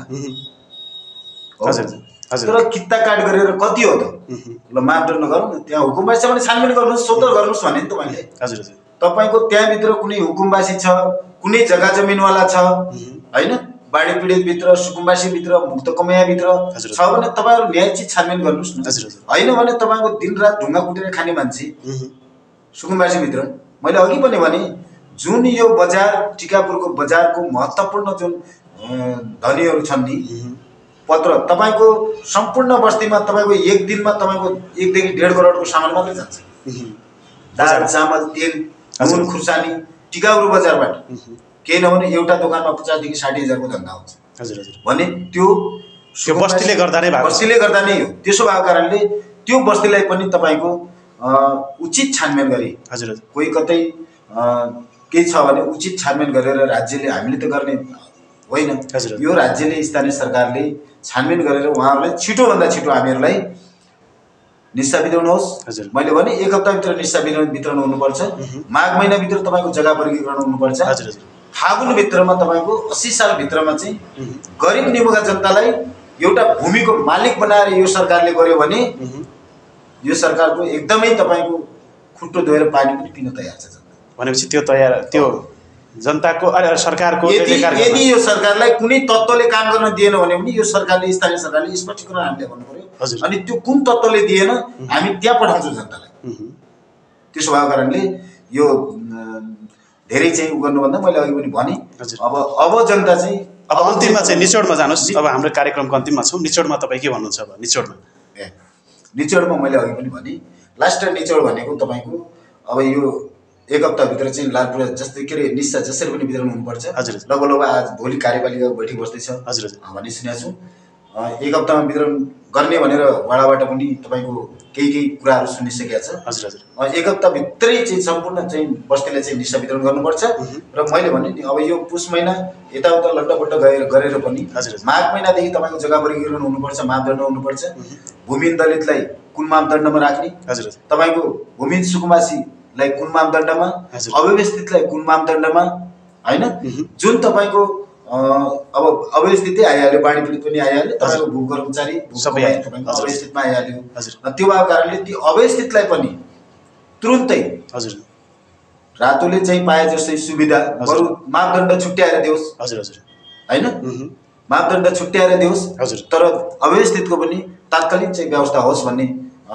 तर कित्ता काट गरेर कति हो त ल मापदण्ड नगरौँ न त्यहाँ हुकुमबासी छ भने छानबिन गर्नुहोस् स्वतः गर्नुहोस् भने नि तपाईँले हजुर हजुर तपाईँको त्यहाँभित्र कुनै हुकुमबासी छ कुनै जग्गा जमिनवाला छ होइन बाढी पीडितभित्र सुकुम्बासीभित्र मुक्त कमैयाभित्र छ भने तपाईँहरू न्याय चिज छानबिन गर्नुहोस् न होइन भने तपाईँको दिनरात ढुङ्गा कुटेर खाने मान्छे सुकुम्बासीभित्र मैले अघि पनि भने जुन यो बजार टिकापुरको बजारको महत्त्वपूर्ण जुन धनीहरू छन् नि पत्र तपाईँको सम्पूर्ण बस्तीमा तपाईँको एक दिनमा तपाईँको एकदेखि डेढ करोडको सामान मात्रै जान्छ दाल चामल तेल नुन खुर्सानी टिकाउरो बजारबाट केही नभने एउटा दोकानमा पचासदेखि साठी हजारको धन्दा हुन्छ हजुर हजुर भने त्यो बस्तीले गर्दा नै बस्तीले गर्दा नै हो त्यसो भएको कारणले त्यो बस्तीलाई पनि तपाईँको उचित छानबिन गरी हजुर कोही कतै केही छ भने उचित छानबिन गरेर राज्यले हामीले त गर्ने होइन यो राज्यले स्थानीय सरकारले छानबिन गरेर उहाँहरूलाई छिटोभन्दा छिटो हामीहरूलाई निशा वितरण होस् मैले भने एक हप्ताभित्र निशा वितरण वितरण हुनुपर्छ माघ महिनाभित्र तपाईँको जग्गा वर्गीकरण हुनुपर्छ फागुनभित्रमा तपाईँको अस्सी सालभित्रमा चाहिँ गरिब निमुखा जनतालाई एउटा भूमिको मालिक बनाएर यो सरकारले गर्यो भने यो सरकारको एकदमै तपाईको खुट्टो धोएर पानी पनि पिन तयार छ जनता। भनेपछि त्यो तयार त्यो जनताको अरे सरकारको यदि यदि यो सरकारलाई कुनै तत्त्वले काम गर्न दिएन भने पनि यो सरकारले स्थानीय सरकारले स्पष्टीकरण हामीले गर्नु पर्यो। अनि त्यो कुन तत्त्वले दिएन हामी त्यहाँ पठाउँछौँ जनतालाई। त्यसो भएको कारणले यो धेरै चाहिँ उ गर्नुभन्दा मैले अघि पनि भने अब अब जनता चाहिँ अब अन्तिममा चाहिँ निचोडमा जानुहोस्। अब हाम्रो कार्यक्रमको अन्तिममा छौँ। निचोडमा तपाईँ के भन्नुहुन्छ अब निचोडमा? ए निचोडमा मैले अघि पनि भने लास्ट निचोड भनेको तपाईँको अब यो एक हप्ताभित्र चाहिँ लालपुरा जस्तै के अरे निस्सा जसरी पनि वितरण हुनुपर्छ। लगभग लगभग आज भोलि कार्यपालिका बैठक बस्दैछ भन्ने सुनेको छु। एक हप्तामा वितरण गर्ने भनेर वाडाबाट पनि तपाईँको केही केही कुराहरू सुनिसकेका छ। हजुर हजुर एक हप्ताभित्रै चाहिँ सम्पूर्ण चाहिँ बस्तीलाई चाहिँ निस्सा वितरण गर्नुपर्छ। र मैले भने नि अब यो पुस महिना यताउता लट्टपट्ट गएर गरेर पनि माघ महिनादेखि तपाईँको जग्गा वर्गीकरण हुनुपर्छ, मापदण्ड हुनुपर्छ। भूमिहीन दलितलाई कुन मापदण्डमा राख्ने, तपाईँको भूमिहीन सुकुम्बासीलाई कुन मापदण्डमा, अव्यवस्थितलाई कुन मापदण्डमा, होइन जुन तपाईँको अब अव्यवस्थितै आइहाल्यो, बाढी पीडित पनि आइहाल्यो, तपाईँको भू कर्मचारी सबै अव्यवस्थितमा आइहाल्यो। त्यो भएको कारणले ती अव्यवस्थितलाई पनि तुरुन्तै हजुर रातोले चाहिँ पाए जस्तै सुविधा बरु मापदण्ड छुट्याएर दियोस्। हजुर हजुर होइन मापदण्ड छुट्याएर दियोस् हजुर तर अव्यवस्थितको पनि तात्कालिक चाहिँ व्यवस्था होस् भन्ने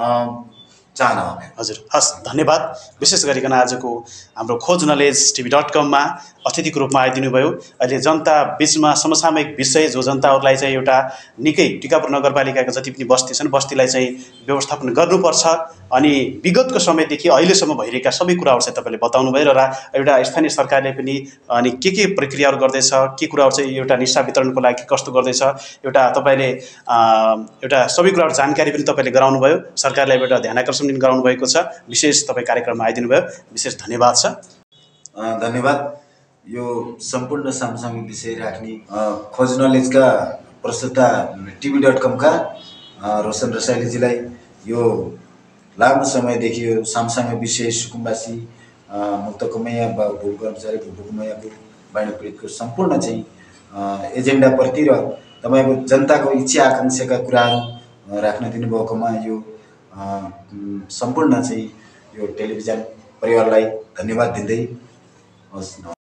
चाहना हो। हजुर हस् धन्यवाद। विशेष गरिकन आजको हाम्रो खोज नलेज टिभी डट कममा अतिथिको रूपमा आइदिनु भयो। अहिले जनता बिचमा समसामयिक विषय जो जनताहरूलाई चाहिँ एउटा निकै टिकापुर नगरपालिकाका जति पनि बस्ती छन् बस्तीलाई चाहिँ व्यवस्थापन गर्नुपर्छ अनि विगतको समयदेखि अहिलेसम्म भइरहेका सबै कुराहरू चाहिँ तपाईँले बताउनु भयो र एउटा स्थानीय सरकारले पनि अनि के के प्रक्रियाहरू गर्दैछ, के कुराहरू चाहिँ एउटा निस्सा वितरणको लागि कस्तो गर्दैछ, एउटा तपाईँले एउटा सबै कुराहरू जानकारी पनि तपाईँले गराउनु भयो। सरकारलाई एउटा ध्यान आकर्षण पनि गराउनु भएको छ। विशेष तपाईँ कार्यक्रममा आइदिनु भयो, विशेष धन्यवाद छ। धन्यवाद। यो सम्पूर्ण सामसामिक विषय राख्ने खोज नलेजका प्रस्तुता टिभी डट कमका रोशन रसाइलीजीलाई यो लामो समयदेखि यो सामसामिक विषय सुकुम्बासी मुक्त कुमैया भू कर्मचारी भू कुमैयाको बाढी पीडितको सम्पूर्ण चाहिँ एजेन्डाप्रति र तपाईँको जनताको इच्छा आकाङ्क्षाका कुराहरू राख्न दिनुभएकोमा यो सम्पूर्ण चाहिँ यो टेलिभिजन परिवारलाई धन्यवाद दिँदै हस्।